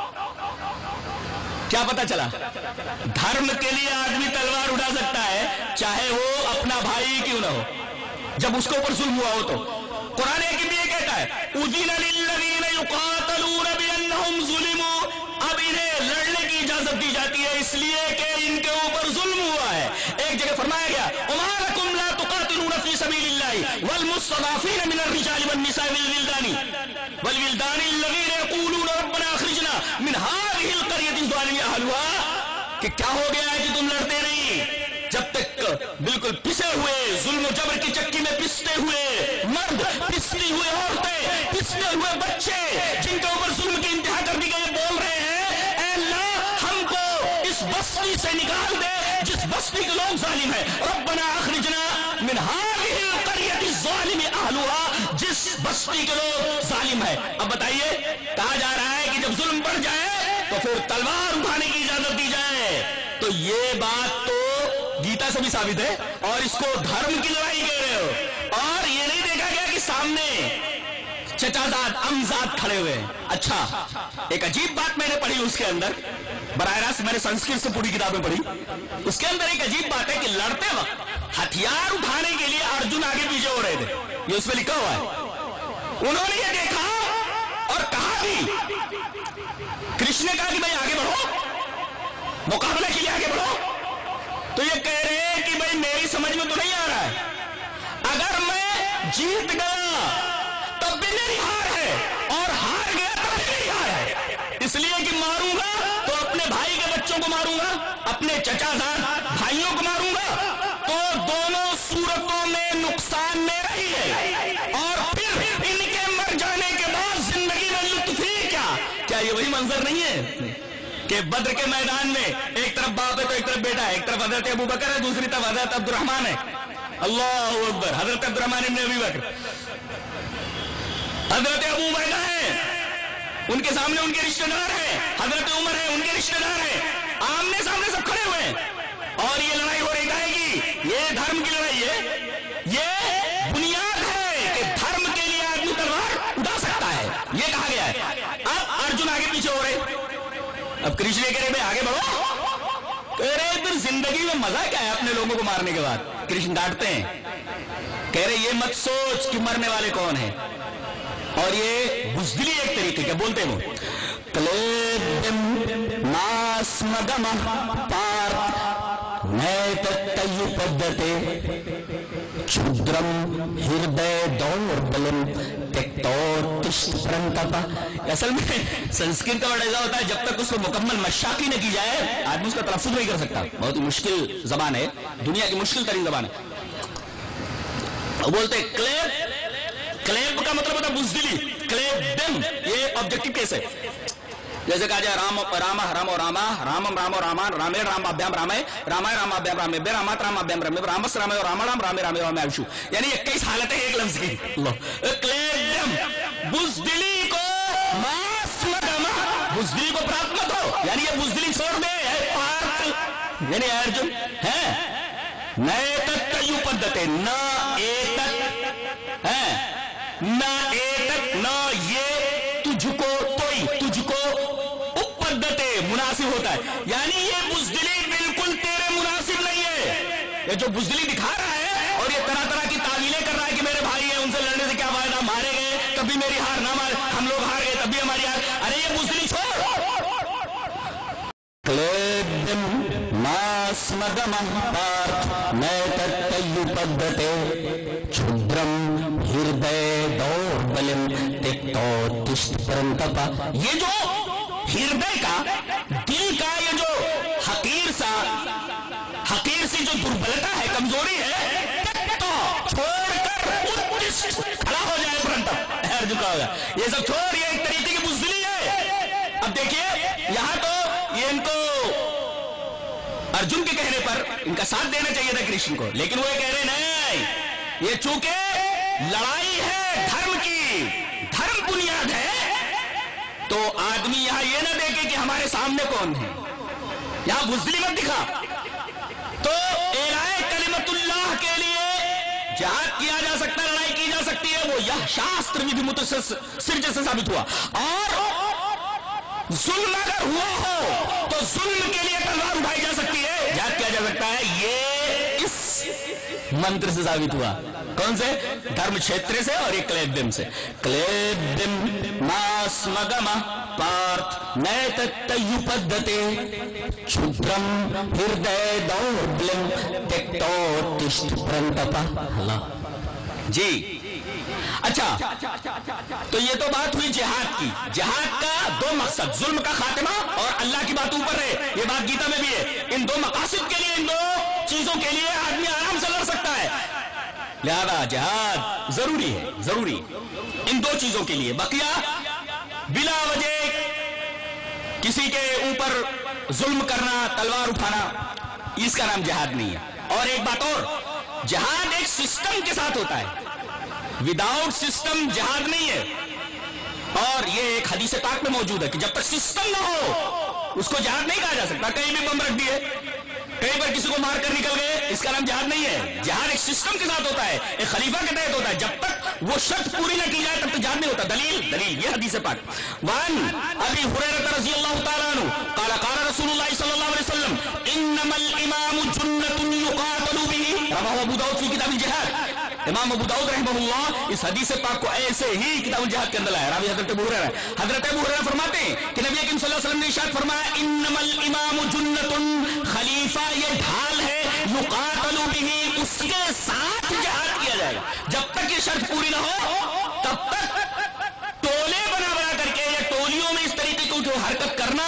[SPEAKER 4] क्या पता चला? धर्म के लिए आदमी तलवार उठा सकता है, चाहे वो अपना भाई क्यों ना हो, जब उसके ऊपर जुल्म हुआ हो तो। कुरान एक भी ये कहता है उज़िना लिल्लज़ीना युक़ातलूना बिअन्नहुम ज़ुलिमू, अब इन्हें लड़ने की इजाजत दी जाती है इसलिए कि इनके ऊपर जुल्म हुआ है। एक जगह फरमाया गया वमा लकुम ला तुक़ातिलूना फी सबीलिल्लाहि वल मुस्तज़अफ़ीना मिनर रिजालि वन निसाइ वल विल्दानि अल्लज़ीना यक़ूलूना रब्बना अख़रिजना मिन हाज़िहिल क़रयति ज़ालिमि अहलुहा, कि क्या हो गया है कि तुम लड़ते नहीं? जब तक बिल्कुल पिसे हुए, जुल्म जबर की चक्की में पिसते हुए मर्द, पिसती हुए औरतें, पिसते हुए बच्चे जिनके ऊपर जुल्म की इंतहा कर दी गई, बोल रहे हैं ऐ अल्लाह हमको इस बस्ती से निकाल दे जिस बस्ती के लोग जालिम है। रब्बना अखरिजना मिन हाज़िहिल क़रयति ज़ालिमि अहलुहा, जिस बस्ती के लोग जालिम है। अब बताइए, कहा जा रहा है कि जब जुल्म बढ़ जाए तो फिर तलवार उठाने की इजाजत दी जाए। तो ये बात तो गीता से भी साबित है और इसको धर्म की लड़ाई कह रहे हो। और ये नहीं देखा गया कि सामने चचाजाद अमजाद खड़े हुए हैं। अच्छा, एक अजीब बात मैंने पढ़ी उसके अंदर, बराह रास्त मैंने संस्कृत से पूरी किताबें पढ़ी, उसके अंदर एक अजीब बात है कि लड़ते वक्त हथियार उठाने के लिए अर्जुन आगे पीछे हो रहे थे, ये उसमें लिखा हुआ है। उन्होंने ये देखा और कहा भी, कृष्ण ने कहा कि भाई आगे बढ़ो, मुकाबला के लिए आगे बढ़ो। तो ये कह रहे हैं कि भाई मेरी समझ में तो नहीं आ रहा है, अगर मैं जीत गया तब भी मेरी हार है और हार गया तब भी मेरी हार है, इसलिए कि मारूंगा तो अपने भाई के बच्चों को मारूंगा, अपने चचाजाद भाइयों को मारूंगा, तो दोनों सूरतों में नुकसान मेरा ही है। और फिर इनके मर जाने के बाद जिंदगी में लुत्फ ही क्या ये वही मंजर नहीं है कि बद्र के मैदान में एक तरफ बाप है तो एक तरफ बेटा है, एक तरफ हजरत अबू बकर है, दूसरी तरफ हजरत अब्दुर्रहमान है। अल्लाहु अकबर। हजरत अब्दुर्रहमान इब्न अबी बकर, हजरत अबू बैदा है, उनके सामने उनके रिश्तेदार हैं, हजरत उमर है, उनके रिश्तेदार हैं, आमने सामने सब खड़े हुए हैं और ये लड़ाई हो रही है। ये धर्म की लड़ाई है, ये बुनियाद है कि धर्म के लिए आदमी तलवार उठा सकता है, ये कहा गया है। अब अर्जुन आगे पीछे हो रहे, अब कृष्ण कह रहे भाई आगे बढ़ो, कह रहे इधर जिंदगी में मजा क्या है अपने लोगों को मारने के बाद? कृष्ण डांटते हैं, कह रहे ये मत सोच कि मरने वाले कौन है। और ये बुज़दिली एक तरीके क्या बोलते हैं वो, क्लेब्यम नास्मगमः पार्थ नैतत्तयु पद्धते क्षुद्रम हृदय दौर्बल्यम त्यक्तोत्तिष्ठन्त। असल में संस्कृत का वर्ड ऐसा होता है, जब तक उसको मुकम्मल मशाकी न की जाए आदमी उसका तलफ़्फ़ुज़ नहीं कर सकता। बहुत ही मुश्किल जबान है, दुनिया की मुश्किल तरीन जबान है। बोलते क्लेब, क्लेब का मतलब होता है बुज़दिली, क्लेब्यम ये ऑब्जेक्टिव केस है। जैसे कहा जाए राम राम रामो रामा रामम रामो रामान रामे रामाभ्याम रामाय रामाय रामाभ्याम रामे बे रामात रामाभ्याम रामे रामस रामे राम राम रामे रामे रामे आयुषु, यानी 21 हालतें एक लफ्ज की। क्लेब्यम, बुज़दिली को मास्मगमा, बुज़दिली को प्राप्त मत हो, यानी ये बुज़दिली छोड़ दे। पार्थ यानी अर्जुन है, नैतत्तयु पद्धते, न एतत् है, न एतत्, न ये, तुझको तोई, तुझको उपपद्धते मुनासिब होता है, यानी ये बुज़दिली बिल्कुल तेरे मुनासिब नहीं है। ये जो बुज़दिली दिखा रहा है और ये तरह तरह की तावीलें कर रहा है कि मेरे भाई हैं, उनसे लड़ने से क्या फायदा, मारे गए तब भी मेरी हार, ना मार हम लोग हार गए तब भी हमारी हार, अरे ये बुज़दिली छोड़। क्लेब्यम नास्मगमः पार्थ नैतत्तयु पद्धते क्षुद्रम हृदय दौर्बल्यम त्यक्तोत्तिष्ठन्त। ये जो हृदय का, दिल का ये जो हकीर सी जो दुर्बलता है, कमजोरी है, तो छोड़कर खड़ा हो जाए तुरंत।
[SPEAKER 5] یہ سب چھوڑ، یہ ایک طریقے کی بزدلی ہے۔ اب دیکھیے یہاں تو یہ ان کو ارجن کے کہنے پر ان کا ساتھ دینا چاہیے تھا کرشن کو، لیکن وہ یہ کہہ رہے نہیں، یہ چونکہ لڑائی ہے دھرم کی، دھرم بنیاد ہے، تو آدمی یہاں یہ نہ دیکھے کہ ہمارے سامنے کون ہے، یہاں بزدلی مت دکھا۔ تو اعلان کلمت اللہ کے لیے جہاد کیا جا سکتا ہے، لڑائی کی جا سکتی ہے، وہ یہ شاستر بھی متصر سے ثابت ہوا۔ اور ظلم اگر ہوا ہو تو ظلم کے لیے تلوار اٹھائی جا سکتی ہے، جہاد کیا جا سکتا ہے، یہ اس منتر سے ثابت ہوا۔ کون سے؟ دھرم چھیتر سے اور یہ کلیبم سے۔ کلیبم ماس مگم پارتھ نیتتیو پدھتے چھدرم ہردے دوبلم تکتو تشت پرنتپا۔ اللہ جی اچھا، تو یہ تو بات ہوئی جہاد کی۔ جہاد کا دو مقصد، ظلم کا خاتمہ اور اللہ کی بات اوپر ہے، یہ بات گیتا میں بھی ہے۔ ان دو مقاصد کے لیے، ان دو چیزوں کے لیے آدمی آرام سے لڑ سکتا ہے، لہذا جہاد ضروری ہے، ضروری ان دو چیزوں کے لیے۔ بقیہ بلا وجہ کسی کے اوپر ظلم کرنا، تلوار اٹھانا، اس کا نام جہاد نہیں ہے۔ اور ایک بات اور، جہاد ایک سسٹم کے ساتھ ہوتا ہے، وداؤٹ سسٹم جہاد نہیں ہے۔ اور یہ ایک حدیث پاک میں موجود ہے کہ جب تک سسٹم نہ ہو اس کو جہاد نہیں کہا جا سکتا۔ کہیں بھی بم رکھ دیے، کہیں پر کسی کو مار کر نکل گئے، اس کا نام جہاد نہیں ہے۔ جہاد ایک سسٹم کے ساتھ ہوتا ہے، ایک خلیفہ کے تحت ہوتا ہے، جب تک وہ شرط پوری نہ کی جائے تب تک جہاد نہیں ہوتا۔ دلیل یہ حدیث پاک۔ وان ابی ہریرہ رضی اللہ تعالی عنہ قال قال رسول اللہ صلی اللہ علیہ وسلم انما الامام جنۃ یقاتل به، رواه ابو داؤد فی کتاب الجہاد۔ امام ابو داؤد رحمہ اللہ اس حدیث پاک کو ایسے ہی کتاب الجہاد کے اندر لایا۔ راوی حضرت ابو ہریرہ، حضرت ابو ہریرہ فرماتے ہیں کہ نبی اکرم صلی اللہ علیہ وسلم نے ارشاد فرمایا انما الامام جنۃ، خلیفہ یہ ڈھال ہے، یقاتل به، اس کے ساتھ جہاد کیا جائے گا۔ جب تک یہ شرط پوری نہ ہو تب تک ٹولے بنا بنا کر کے یا ٹولیوں میں اس طریقے کی جو حرکت کرنا،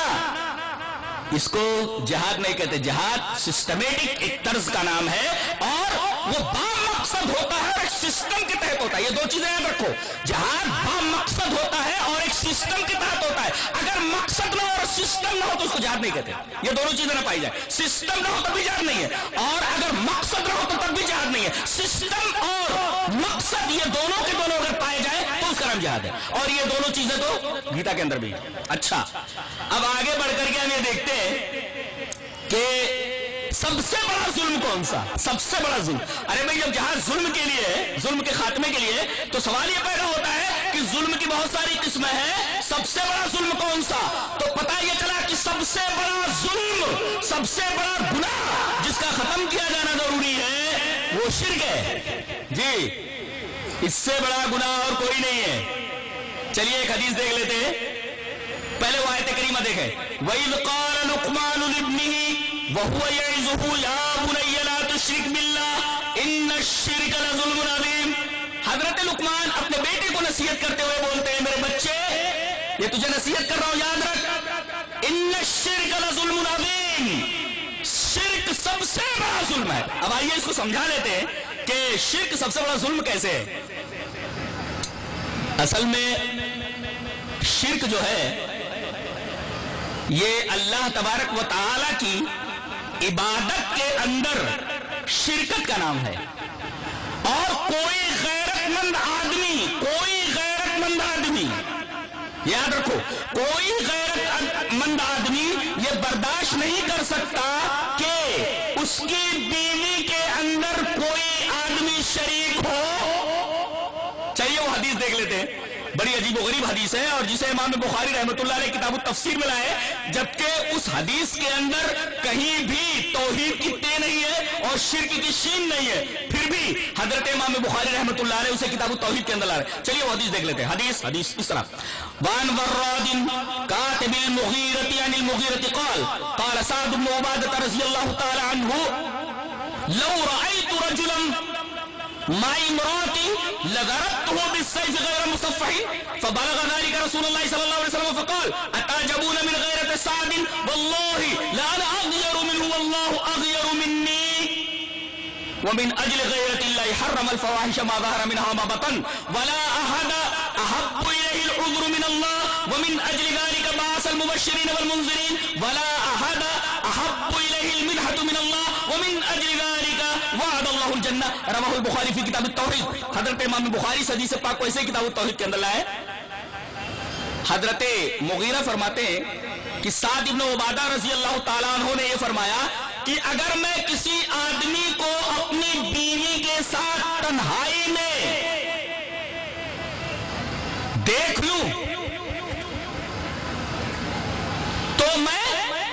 [SPEAKER 5] اس کو جہاد نہیں کہتے۔ جہاد سسٹمیٹک ایک طرز کا نام ہے، اور وہ با مقصد ہوتا ہے اور ایک سسٹم کے تحت ہوتا ہے۔ یہ دو چیزیں یاد رکھو، جہاد با مقصد ہوتا ہے اور ایک سسٹم کے تحت ہوتا ہے۔ اگر مقصد نہ ہو اور سسٹم نہ ہو تو اس کو جہاد نہیں کہتے۔ یہ دونوں چیزیں نہ پائی جائے، سسٹم نہ ہو تب بھی جہاد نہیں ہے، اور اگر مقصد نہ ہو تو تب بھی جہاد نہیں ہے۔ سسٹم اور مقصد یہ دونوں کے دونوں اگر پائے جائے تو اس کا نام جہاد ہے، اور یہ دونوں چیزیں تو گیتا کے اندر بھی ہیں۔ اچھا، اب آگے بڑھ کر کے ہم یہ دیکھتے ہیں کہ سب سے بڑا ظلم کون سا؟ سب سے بڑا ظلم، ارے بھائی جب جہاد ظلم کے لیے ہے، ظلم کے خاتمے کے لیے، تو سوال یہ پیدا ہوتا ہے کہ ظلم کی بہت ساری قسمیں ہیں، سب سے بڑا ظلم کون سا؟ تو پتہ یہ چلا کہ سب سے بڑا ظلم، سب سے بڑا گناہ جس کا ختم کیا جانا ضروری ہے وہ شرک ہے۔ جی، اس سے بڑا گناہ اور کوئی نہیں ہے۔ چلیے ایک حدیث دیکھ لیتے ہیں، پہلے وہ آیت کریمہ دیکھیں۔ وَإِذْ قَالَ لُقْمَانُ لِابْنِهِ وَهُوَ يَعِظُهُ يَا بُنَيَّ لَا تُشْرِكْ بِاللَّهِ إِنَّ الشِّرْكَ لَظُلْمٌ عَظِيمٌ۔ حضرت لقمان اپنے بیٹے کو نصیحت کرتے ہوئے بولتے ہیں، میرے بچے یہ تجھے نصیحت کر رہا ہوں، یاد رکھ، إِنَّ الشِّرْكَ لَظُلْمٌ عَظِيمٌ، شرک سب سے بڑا ظلم ہے۔ اب آئیے اس کو سمجھا لیتے ہیں کہ شرک سب سے بڑا ظلم کیسے ہے۔ اصل میں شرک جو ہے یہ اللہ تبارک و تعالی کی عبادت کے اندر شرکت کا نام ہے، اور کوئی غیرت مند آدمی یاد رکھو، کوئی غیرت مند آدمی یہ برداشت نہیں کر سکتا کہ اس کی بیوی کے اندر کوئی آدمی شریک ہو۔ چلیے وہ حدیث دیکھ لیتے ہیں، بڑی عجیب و غریب حدیث ہے، اور جسے امام بخاری رحمۃ اللہ علیہ کتاب التفسیر میں لائے، جبکہ اس حدیث کے اندر کہیں بھی توحید کی تے نہیں ہے اور شرک کی شین نہیں ہے، پھر بھی حضرت امام بخاری رحمۃ اللہ علیہ اسے کتاب التوحید کے اندر لا رہے۔ چلیے وہ حدیث دیکھ لیتے ہیں۔ حدیث اس طرح، وان وراد کاتب المغیرۃ عن المغیرۃ قال قال سعد بن عبادہ رضی اللہ تعالی عنہ لو رأيت رجلا مع امرأتي لضربته بالسيف غير مصفح فبلغ ذلك رسول الله صلى الله عليه وسلم فقال أتعجبون من غيرة سعد والله لا أنا أغير منه والله أغير مني ومن أجل غيرة الله حرم الفواحش ما ظهر منها وما بطن ولا أحد أحب احب الیہ العذر من اللہ ومن اجل ذلک بعث المبشرین والمنذرین ولا احد احب الیہ المنحة من اللہ ومن اجل ذلک وعد اللہ الجنہ. رواہ البخاری فی کتاب التوحید. حضرت امام بخاری حدیث پاک کو ایسے کتاب التوحید کے اندر لائے. حضرت مغیرہ فرماتے ہیں کہ سعد ابن عبادہ رضی اللہ تعالیٰ عنہ نے یہ فرمایا کہ اگر میں کسی آدمی کو اپنی بیوی کے ساتھ تنہائی میں دیکھ لوں تو میں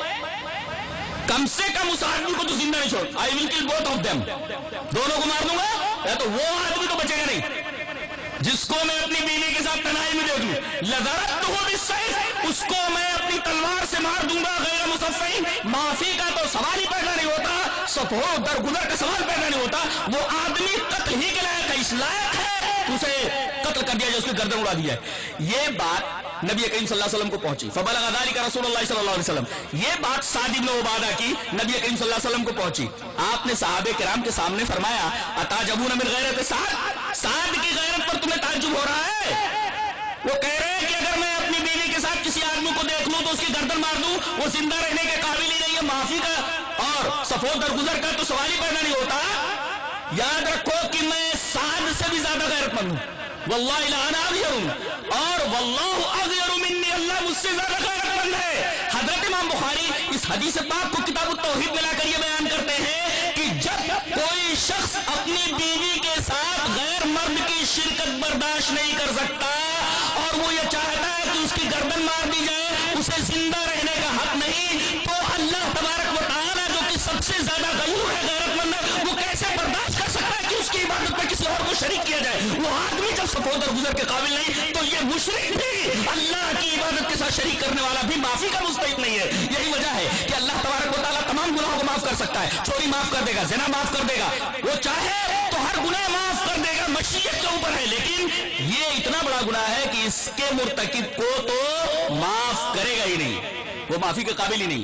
[SPEAKER 5] کم سے کم اس آدمی کو تو زندہ نہیں چھوڑ. آئی ول کل بوتھ آف دیم. دونوں کو مار دوں گا. یا تو وہ آدمی تو بچے گا نہیں جس کو میں اپنی بیوی کے ساتھ تنہائی میں دیکھ لوں. لذرتہ بالسیف, اس کو میں اپنی تلوار سے مار دوں گا. غیر مصفین, معافی کا تو سوال ہی پیدا نہیں ہوتا, صفحوں درگزر کا سوال پیدا نہیں ہوتا. وہ آدمی قتل ہی کے لائق ہے, اس لائق ہے اسے قتل کر دیا جائے, اس کی گردن اڑا دیا ہے. یہ بات نبی کریم صلی اللہ علیہ وسلم کو پہنچی. فبلغ ذلک رسول اللہ صلی اللہ علیہ وسلم. یہ بات سعد بن عبادہ کی نبی کریم صلی اللہ علیہ وسلم کو پہنچی. آپ نے صحابہ کرام کے سامنے فرمایا اتعجبون من غیرت سعد, سعد کی غیرت پر تمہیں تعجب ہو رہا ہے؟ وہ کہہ رہے ہیں کہ اگر میں اپنی بیوی کے ساتھ کسی آدمی کو دیکھ لوں تو اس کی گردن مار دوں, وہ زندہ رہنے کے قابل ہی نہیں ہے. معافی کا اور صفوں درگزر کا تو سوال ہی پیدا نہیں ہوتا. یاد رکھو کہ میں سعد سے بھی زیادہ غیرت مند ہوں. واللہ الانا اغیر, اور واللہ اغیر منی, اللہ مجھ سے زیادہ غیرت مند ہے. حضرت امام بخاری اس حدیث پاک کو کتاب التوحید میں لا کر یہ بیان کرتے ہیں کہ جب کوئی شخص اپنی بیوی کے ساتھ غیر مرد کی شرکت برداشت نہیں کر سکتا اور وہ یہ چاہتا ہے کہ اس کی گردن مار دی جائے, اسے زندہ رہنے کا حق نہیں, تو اللہ تبارک و تعالیٰ جو کہ سب سے زیادہ غیور ہے, غیرت مند ہے, وہ کیسے برداشت کر سکتا ہے کہ اس کی عبادت میں کسی اور کو شریک کیا جائے؟ وہ آدمی جب صفوں درگزر کے قابل نہیں تو یہ مشرک بھی اللہ کی عبادت کے ساتھ شریک کرنے والا بھی معافی کا مستحق نہیں ہے. یہی وجہ ہے کہ اللہ تبارک و تعالیٰ تمام گناہوں کو معاف کر سکتا ہے. چوری معاف کر دے گا, زنا معاف کر دے گا, وہ چاہے تو ہر گناہ معاف کر دے گا, مشیت کے اوپر ہے. لیکن یہ اتنا بڑا گناہ ہے کہ اس کے مرتکب کو تو معاف کرے گا ہی نہیں, وہ معافی کے قابل ہی نہیں.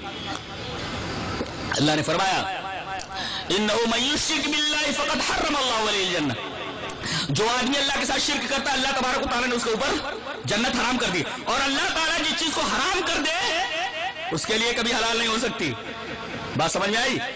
[SPEAKER 5] اللہ نے فرمایا انہ من یشرک باللہ فقد حرم اللہ علیہ الجنہ. جو آدمی اللہ کے ساتھ شرک کرتا ہے, اللہ تبارک و تعالیٰ نے اس کے اوپر جنت حرام کر دی. اور اللہ تعالیٰ جس چیز کو حرام کر دے اس کے لیے کبھی حلال نہیں ہو سکتی. بات سمجھ میں آئی؟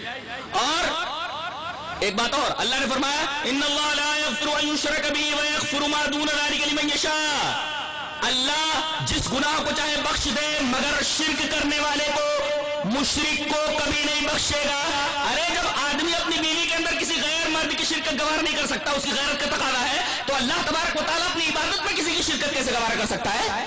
[SPEAKER 5] اور ایک بات اور, اللہ نے فرمایا ان اللہ لا یغفر ان یشرک بہ ویغفر ما دون ذلک لمن یشاء. اللہ جس گناہ کو چاہے بخش دے مگر شرک کرنے والے کو, مشرک کو کبھی نہیں بخشے گا. ارے جب آدمی اپنی بیوی کے اندر کسی غیر مرد کی شرکت گوارا نہیں کر سکتا, اس کی غیرت کا تقاضا ہے, تو اللہ تبارک و تعالیٰ اپنی عبادت میں کسی کی شرکت کیسے گوارا کر سکتا ہے؟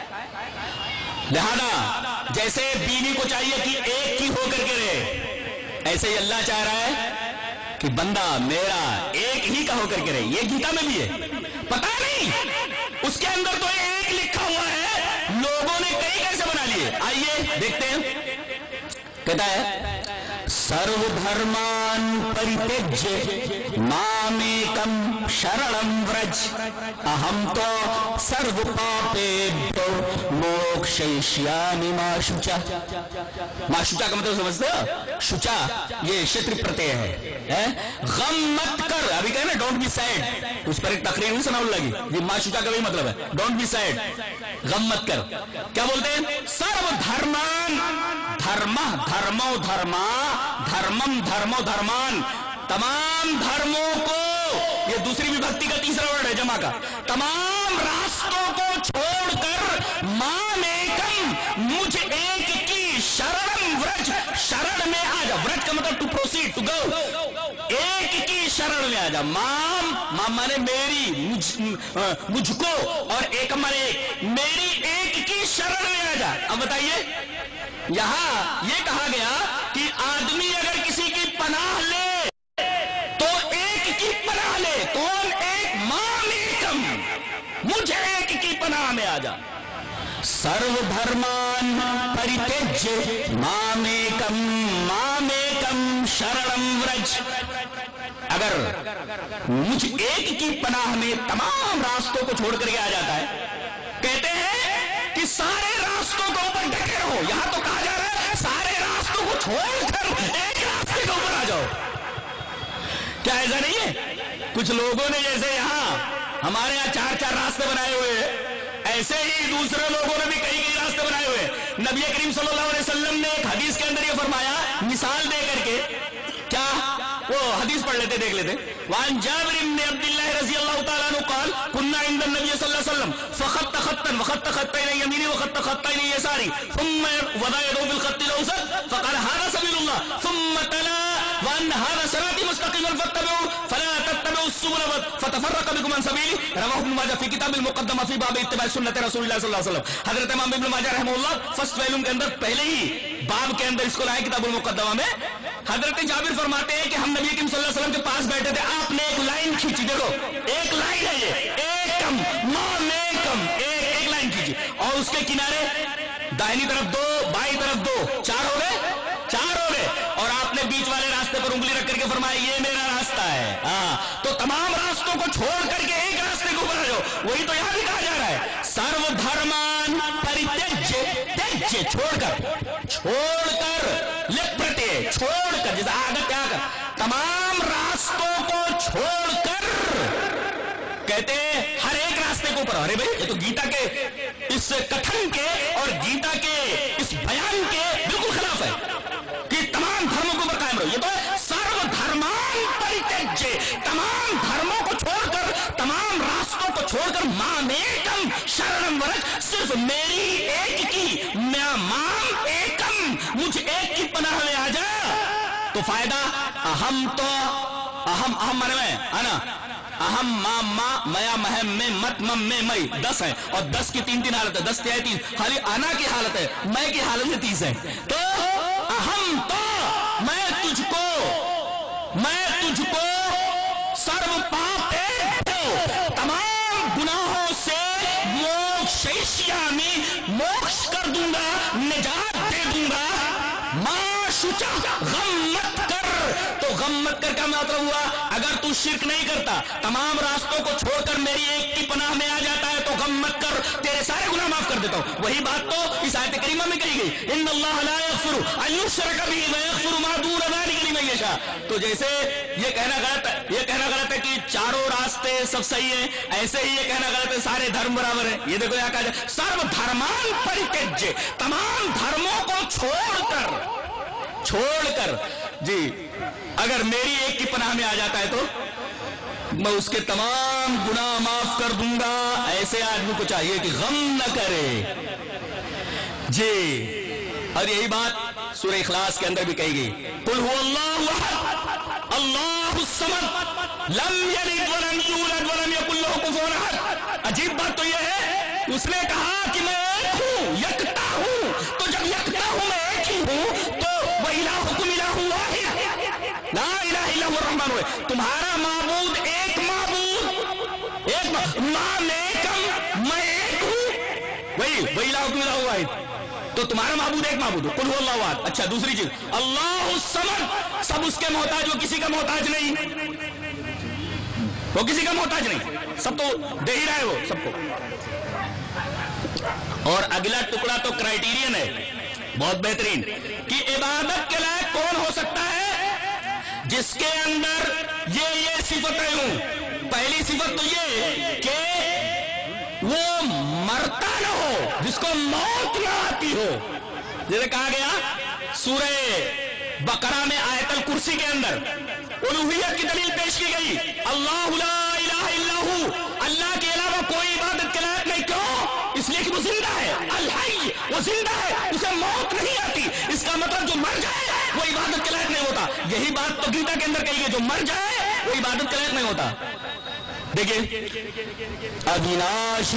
[SPEAKER 5] لہذا جیسے بیوی کو چاہیے کہ ایک کی ہو کر کے رہے, ایسے ہی اللہ چاہ رہا ہے کہ بندہ میرا ایک ہی کا ہو کر کے رہے. یہ گیتا میں بھی ہے, پتا نہیں اس کے اندر تو ایک لکھا ہوا ہے, لوگوں نے کئی کیسے بنا لیے. آئیے دیکھتے ہیں. کہتا ہے سرو دھرمان پریتجیہ مامیکم شرنم ورج اہم تو سرو پاپیبھیو موکشیشیامی ما شچا. ما شچا کا مطلب سمجھتے ہو؟ شچا یہ شتر پرتے ہے. غم مت کر, ابھی کہے نا ڈونٹ بی سیڈ, اس پر ایک تقریر ہوئی سنا لگی. یہ ما شچا کا بھی مطلب ہے ڈونٹ بی سیڈ, غم مت کر. کیا بولتے ہیں؟ سرو دھرمان, دھرم دھرمو دھرما دھرمم دھرمو دھرمان, تمام دھرموں کو, یہ دوسری بھی بھکتی کا تیسرا ورڈ ہے جمع کا, تمام راستوں کو چھوڑ کر مامیکم مجھ ایک کی شرنم ورج, شرن میں آ جا. ورج کا مطلب ٹو پروسیڈ, ٹو گو, ایک کی شرن میں آ جا. مام مانے میری, مجھ کو, اور ایک مانے میری ایک کی شرن میں آ جا. اب بتائیے یہاں یہ کہا گیا کہ آدمی اگر کسی کی پناہ لے تو ایک کی پناہ لے. کون ایک؟ مامیکم, مجھے ایک کی پناہ میں آ جا. سرو دھرمان پریتجیہ مامیکم مامیکم شرنم ورج. اگر مجھ ایک کی پناہ میں تمام راستوں کو چھوڑ کر کے آ جاتا ہے, کہتے ہیں کہ سارے راستوں کے اوپر ڈٹے رہو. یہاں تو کہا جا رہا ہے سارے راستوں کو چھوڑ کر ایک راستے کے اوپر آ جاؤ. کیا ایسا نہیں ہے؟ کچھ لوگوں نے جیسے یہاں ہمارے یہاں 4 راستے بنائے ہوئے ہیں، ایسے ہی دوسرے لوگوں نے بھی کئی راستے بنائے ہوئے ہیں۔ نبی کریم صلی اللہ علیہ وسلم نے ایک حدیث کے اندر یہ فرمایا، مثال دے کر کے، کیا وہ حدیث پڑھ لیتے، دیکھ لیتے۔ وعن جابر بن عبد الله رضی اللہ تعالیٰ عنہ قال كنا عند النبي صلی اللہ علیہ وسلم فخط خطا وخط خطا الى يمينه وخط خطا الى يساره ثم وضع يده في الخط الاوسط فقال هذا سبيل الله ثم تلا وان هذا صراطي مستقيما فاتبعوه فلا تتبعوا السبل فتفرق بكم عن سبيله رواه ابن ماجہ في كتاب المقدمہ في باب اتباع سنت رسول اللہ صلی اللہ علیہ وسلم۔ حضرت امام ابن ماجہ رحمہ اللہ فرسٹ ویلوم کے اندر پہلے ہی باب کے اندر اس کو لائے کتاب المقدمہ میں۔ حضرت جابر فرماتے ہیں کہ ہم نبی کریم صلی اللہ علیہ وسلم کے پاس بیٹھے تھے، آپ نے ایک لائن کھینچی، دیکھو ایک لائن ہے یہ، ایک کم ایک لائن کھینچی، اور اس کے کنارے دائنی طرف 2 بائیں طرف 2 4 ہو گئے، اور آپ نے بیچ والے راستے پر انگلی رکھ کر کے فرمایا یہ میرا راستہ ہے۔ ہاں، تو تمام راستوں کو چھوڑ کر کے ایک راستے کو بنا جاؤ، وہی تو یہاں بھی کہا جا رہا ہے، سرو دھرمان پریتیج්ય، چھوڑ کر لپٹے، چھوڑ کر، جیسے آگے کیا کر، تمام راستوں کو چھوڑ کر، کہتے ہر ایک راستے کو اوپر۔ ارے بھائی یہ تو گیتا کے اس کتھن کے اور گیتا کے اس بیان کے بالکل خلاف ہے کہ تمام دھرموں کے اوپر قائم رہو۔ یہ تو سرو دھرمان پریتیج්ય، تمام دھرموں کو چھوڑ کر، تمام راستوں کو چھوڑ کر، مامیکم شرنم ورج، صرف میری ایک کی، مام ایکم، مجھ ایک کی پناہ میں آ جا تو فائدہ۔ اہم مانے میں آنا، اہم ما میا مہم میں مت مم میں مئی 10 ہے، اور 10 کی 3 حالت ہے، 10 تیا 3، خالی آنا کی حالت ہے، میں کی حالت میں 30 ہے۔ تو اہم تو میں تجھ کو سرو پاپ تمام گناہوں سے موکشیشیامی، موکش کر دوں گا، نجات دے دوں گا۔ ما شچا، غم مت کر، تو غم مت کر کا مطلب ہوا اگر تو شرک نہیں کرتا، تمام راستوں کو چھوڑ کر میری ایک کی پناہ میں آ جاتا ہے تو غم مت کر، تیرے سارے گناہ معاف کر دیتا ہوں۔ وہی بات تو اس آیت کریمہ میں کہی گئی، ان اللہ لا یغفر ان یشرک بہ ویغفر ما دون ذلک لمن یشاء۔ تو جیسے یہ کہنا غلط ہے کہ چاروں راستے سب صحیح ہیں، ایسے ہی یہ کہنا غلط ہے سارے دھرم برابر ہیں۔ یہ دیکھو یہاں کہا جائے سرو دھرمان پریتیج්ય، تمام دھرموں کو چھوڑ کر جی اگر میری ایک کی پناہ میں آ جاتا ہے تو میں اس کے تمام گناہ معاف کر دوں گا۔ ایسے آدمی کو چاہیے کہ غم نہ کرے جی۔ اور یہی بات سورہ اخلاص کے اندر بھی کہی گئی، قل هو اللہ احد اللہ الصمد لم یلد ولم یولد ولم یکن له کفوا احد۔ عجیب بات تو یہ ہے، اس نے کہا کہ میں ایک ہوں، یکتا ہوں، تو جب یکتا ہوں، میں ایک ہی ہوں، تو وَإِلَٰهُكُمْ إِلَٰهٌ وَاحِدٌ لا الہ الا هو الرحمن الرحیم۔ تمہارا معبود ایک مامیکم، میں ایک ہوں، وہی وَإِلَٰهُكُمْ إِلَٰهٌ وَاحِدٌ، تو تمہارا معبود ایک معبود ہے، قل هو اللہ احد۔ اچھا دوسری چیز، اللہ الصمد، سب اس کے محتاج، وہ کسی کا محتاج نہیں، وہ کسی کا محتاج نہیں، سب تو دے ہی رہا ہے وہ سب کو۔ اور اگلا ٹکڑا تو کرائیٹیرین ہے بہت بہترین کہ عبادت کے لائق کون ہو سکتا ہے، جس کے اندر یہ صفتیں ہوں۔ پہلی صفت تو یہ کہ وہ مرتا نہ ہو، جس کو موت نہ آتی ہو، جیسے کہا گیا سورہ بقرہ میں آیت الکرسی کے اندر الوہیت کی دلیل پیش کی گئی، اللہ لا الہ الا ہو، اللہ کے علاوہ کوئی عبادت کے لائق نہیں۔ کیوں؟ اس لیے کہ وہ زندہ ہے، الحی، وہ زندہ ہے، اسے موت نہیں آتی۔ اس کا مطلب جو مر جائے وہ عبادت کے لائق نہیں ہوتا۔ یہی بات تو گیتا کے اندر کہی گئی، جو مر جائے وہ عبادت کے لائق نہیں ہوتا۔ دیکھیں، اوناشی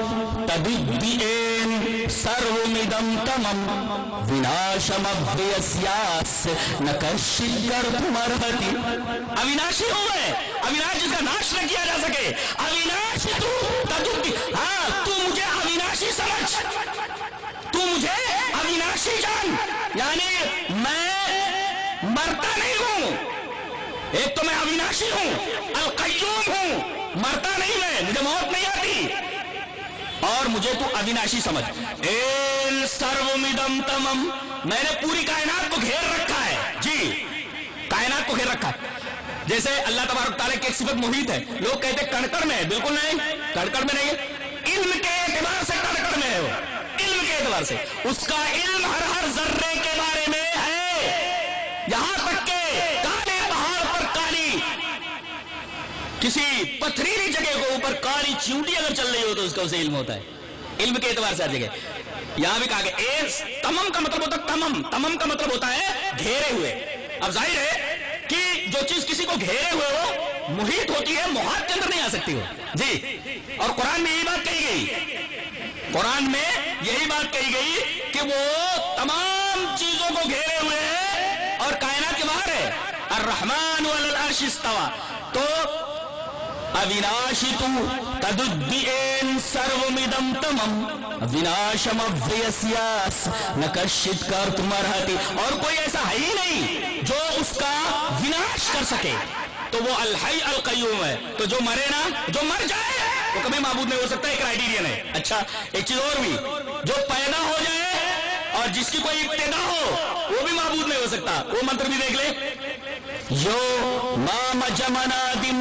[SPEAKER 5] تدبین سرومدم تمم وناشمبھیسیاس نکشکرتمرہتی۔ اوناشی ہوں میں، اوناش جس کا ناش نہ کیا جا سکے، اوناشی تو تدبی، ہاں تو مجھے اوناشی سمجھ، تو مجھے اوناشی جان، یعنی میں مرتا نہیں ہوں، ایک تو میں اوناشی ہوں، القیوم ہوں، مرتا نہیں میں، مجھے موت نہیں آتی، اور مجھے تو اوناشی سمجھ۔ این سرومدم تمم، میں نے پوری کائنات کو گھیر رکھا ہے جی، کائنات کو گھیر رکھا ہے۔ جیسے اللہ تبارک تعالیٰ کی ایک صفت محیط ہے. لوگ کہتے ہیں کڑکڑ میں ہے، بالکل نہیں، کڑکڑ میں نہیں ہے. علم کے اعتبار سے کڑکڑ میں ہے وہ، علم کے اعتبار سے اس کا علم ہر ذرے کے بارے میں ہے. یہاں تک کہ کالے پہاڑ پر کالی، کسی پتھریلی جگہ کے اوپر کالی چیونٹی اگر چل رہی ہو تو اس کا اسے علم ہوتا ہے. علم کے اعتبار سے ہر جگہ. یہاں بھی کہا کہ ایس تمم کا مطلب ہوتا ہے، تمم کا مطلب ہوتا ہے گھیرے ہوئے. اب ظاہر ہے کہ جو چیز کسی کو گھیرے ہوئے ہو محیط ہوتی ہے، محاط کے اندر نہیں آ سکتی ہو. جی، اور قرآن میں یہی بات کہی گئی، قرآن میں یہی بات کہی گئی کہ وہ تمام چیزوں کو گھیرے ہوئے ہے اور کائنات کے باہر ہے. الرحمن علی العرش استوى. تو اوناشی تو تددین سرومدم تمم وناشم اویسیاس نکشت کر تمہارتی. اور کوئی ایسا ہے ہی نہیں جو اس کا وناش کر سکے. تو وہ الحی القیوم ہے. تو جو مرے نا، جو مر جائے وہ کبھی معبود نہیں ہو سکتا. ایک کرائیٹیرین ہے. اچھا، ایک چیز اور بھی، جو پیدا ہو جائے اور جس کی کوئی ابتدا ہو وہ بھی معبود نہیں ہو سکتا. وہ منتر بھی دیکھ لے. یو مام جمنادم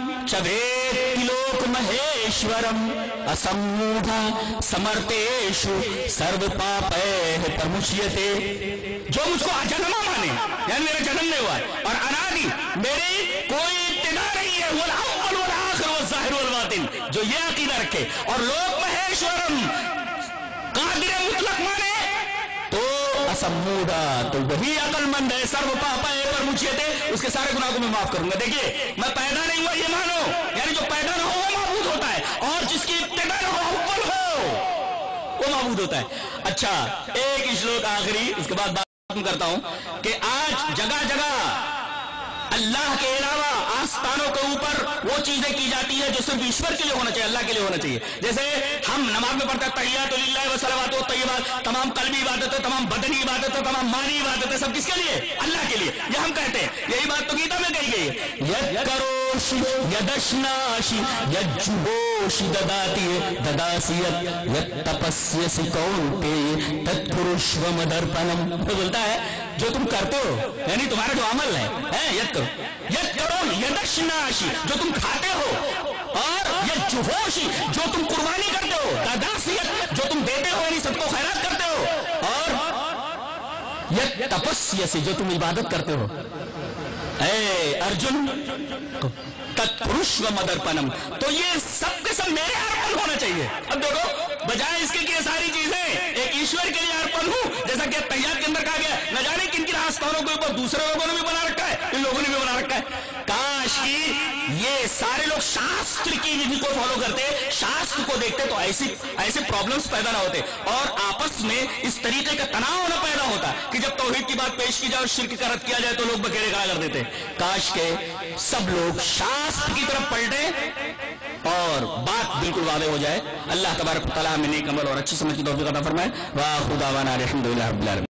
[SPEAKER 5] چبیلوک مہیشورم اسموڈھا سمرتیشو سرو پاپے پرمچیتے. جو مجھ کو اجنما مانے، یعنی میرا جنم نہیں ہوا ہے، اور انادی میری کوئی ابتدا نہیں ہے، والاول والآخر والظاہر والباطن، جو یہ عقیدہ رکھے اور لوک مہیشورم قادر مطلق مانے تو اسموڈا، تو وہی عقل مند ہے. سرو پاپے پر مجھے اس کے سارے گناہ کو میں معاف کروں گا. دیکھیے، میں پیدا نہیں ہوا یہ مانو، یعنی جو پیدا نہ ہو وہ معبود ہوتا ہے، اور جس کی ابتدا نہ ہو اول ہو وہ معبود ہوتا ہے. اچھا، ایک شلوک آخری، اس کے بعد بات ختم کرتا ہوں کہ آج جگہ جگہ اللہ کے علاوہ آستانوں کے اوپر وہ چیزیں کی جاتی ہیں جو صرف ایشور کے لیے ہونا چاہیے، اللہ کے لیے ہونا چاہیے. جیسے ہم نماز میں پڑھتے ہیں تحیات للہ وصلوات و طیبات، تمام قلبی عبادتیں، تمام بدنی عبادتیں، تمام مانی عبادتیں، سب کس کے لیے؟ اللہ کے لیے. یہ ہم کہتے ہیں. یہی بات تو گیتا میں کہی گئی ہے. ید کروشی یدشناشی یجوشی دداتی دداسیت ید تپسیسی کونتے تتپروشومدرپنم. وہ بولتا ہے جو تم کرتے ہو، یعنی تمہارا جو عمل ہے، ید کرو، ید کرو یدشناشی، جو تم کھاتے ہو، اور یہ جوہوشی، جو تم قربانی کرتے ہو، داداسیت، جو تم دیتے ہو، یعنی سب کو خیرات کرتے ہو، اور یہ تپسیسی، جو تم عبادت کرتے ہو. اے ارجن تتپروش و مدرپنم. تو یہ سب کے سب میرے ارپن ہونا چاہیے. اب دیکھو، بجائے اس کے کہ یہ ساری چیزیں ایک ایشور کے لیے ارپن ہوں، جیسا کہ تحیات کے اندر کہا گیا، نہ جانے کن کن آستانوں کے اوپر دوسرے لوگوں نے بھی بنا رکھا ہے، ان لوگوں نے بھی بنا رکھا ہے. کاش کی یہ سارے لوگ شاستر کی ودھی کو فالو کرتے، شاستر کو دیکھتے تو ایسے پرابلمز پیدا نہ ہوتے، اور آپس میں اس طریقے کا تناؤ نہ پیدا ہوتا کہ جب توحید کی بات پیش کی جائے اور شرک کا رد کیا جائے تو لوگ بکیرے کھڑا کر دیتے. کاش کہ سب لوگ شاستر کی طرف پلٹیں اور بات بالکل واضح ہو جائے. اللہ تبارک و تعالیٰ ہمیں نیک عمل اور اچھی سمجھ کی توفیق عطا فرمائے. وآخر دعوانا الحمدللہ رب العالمین.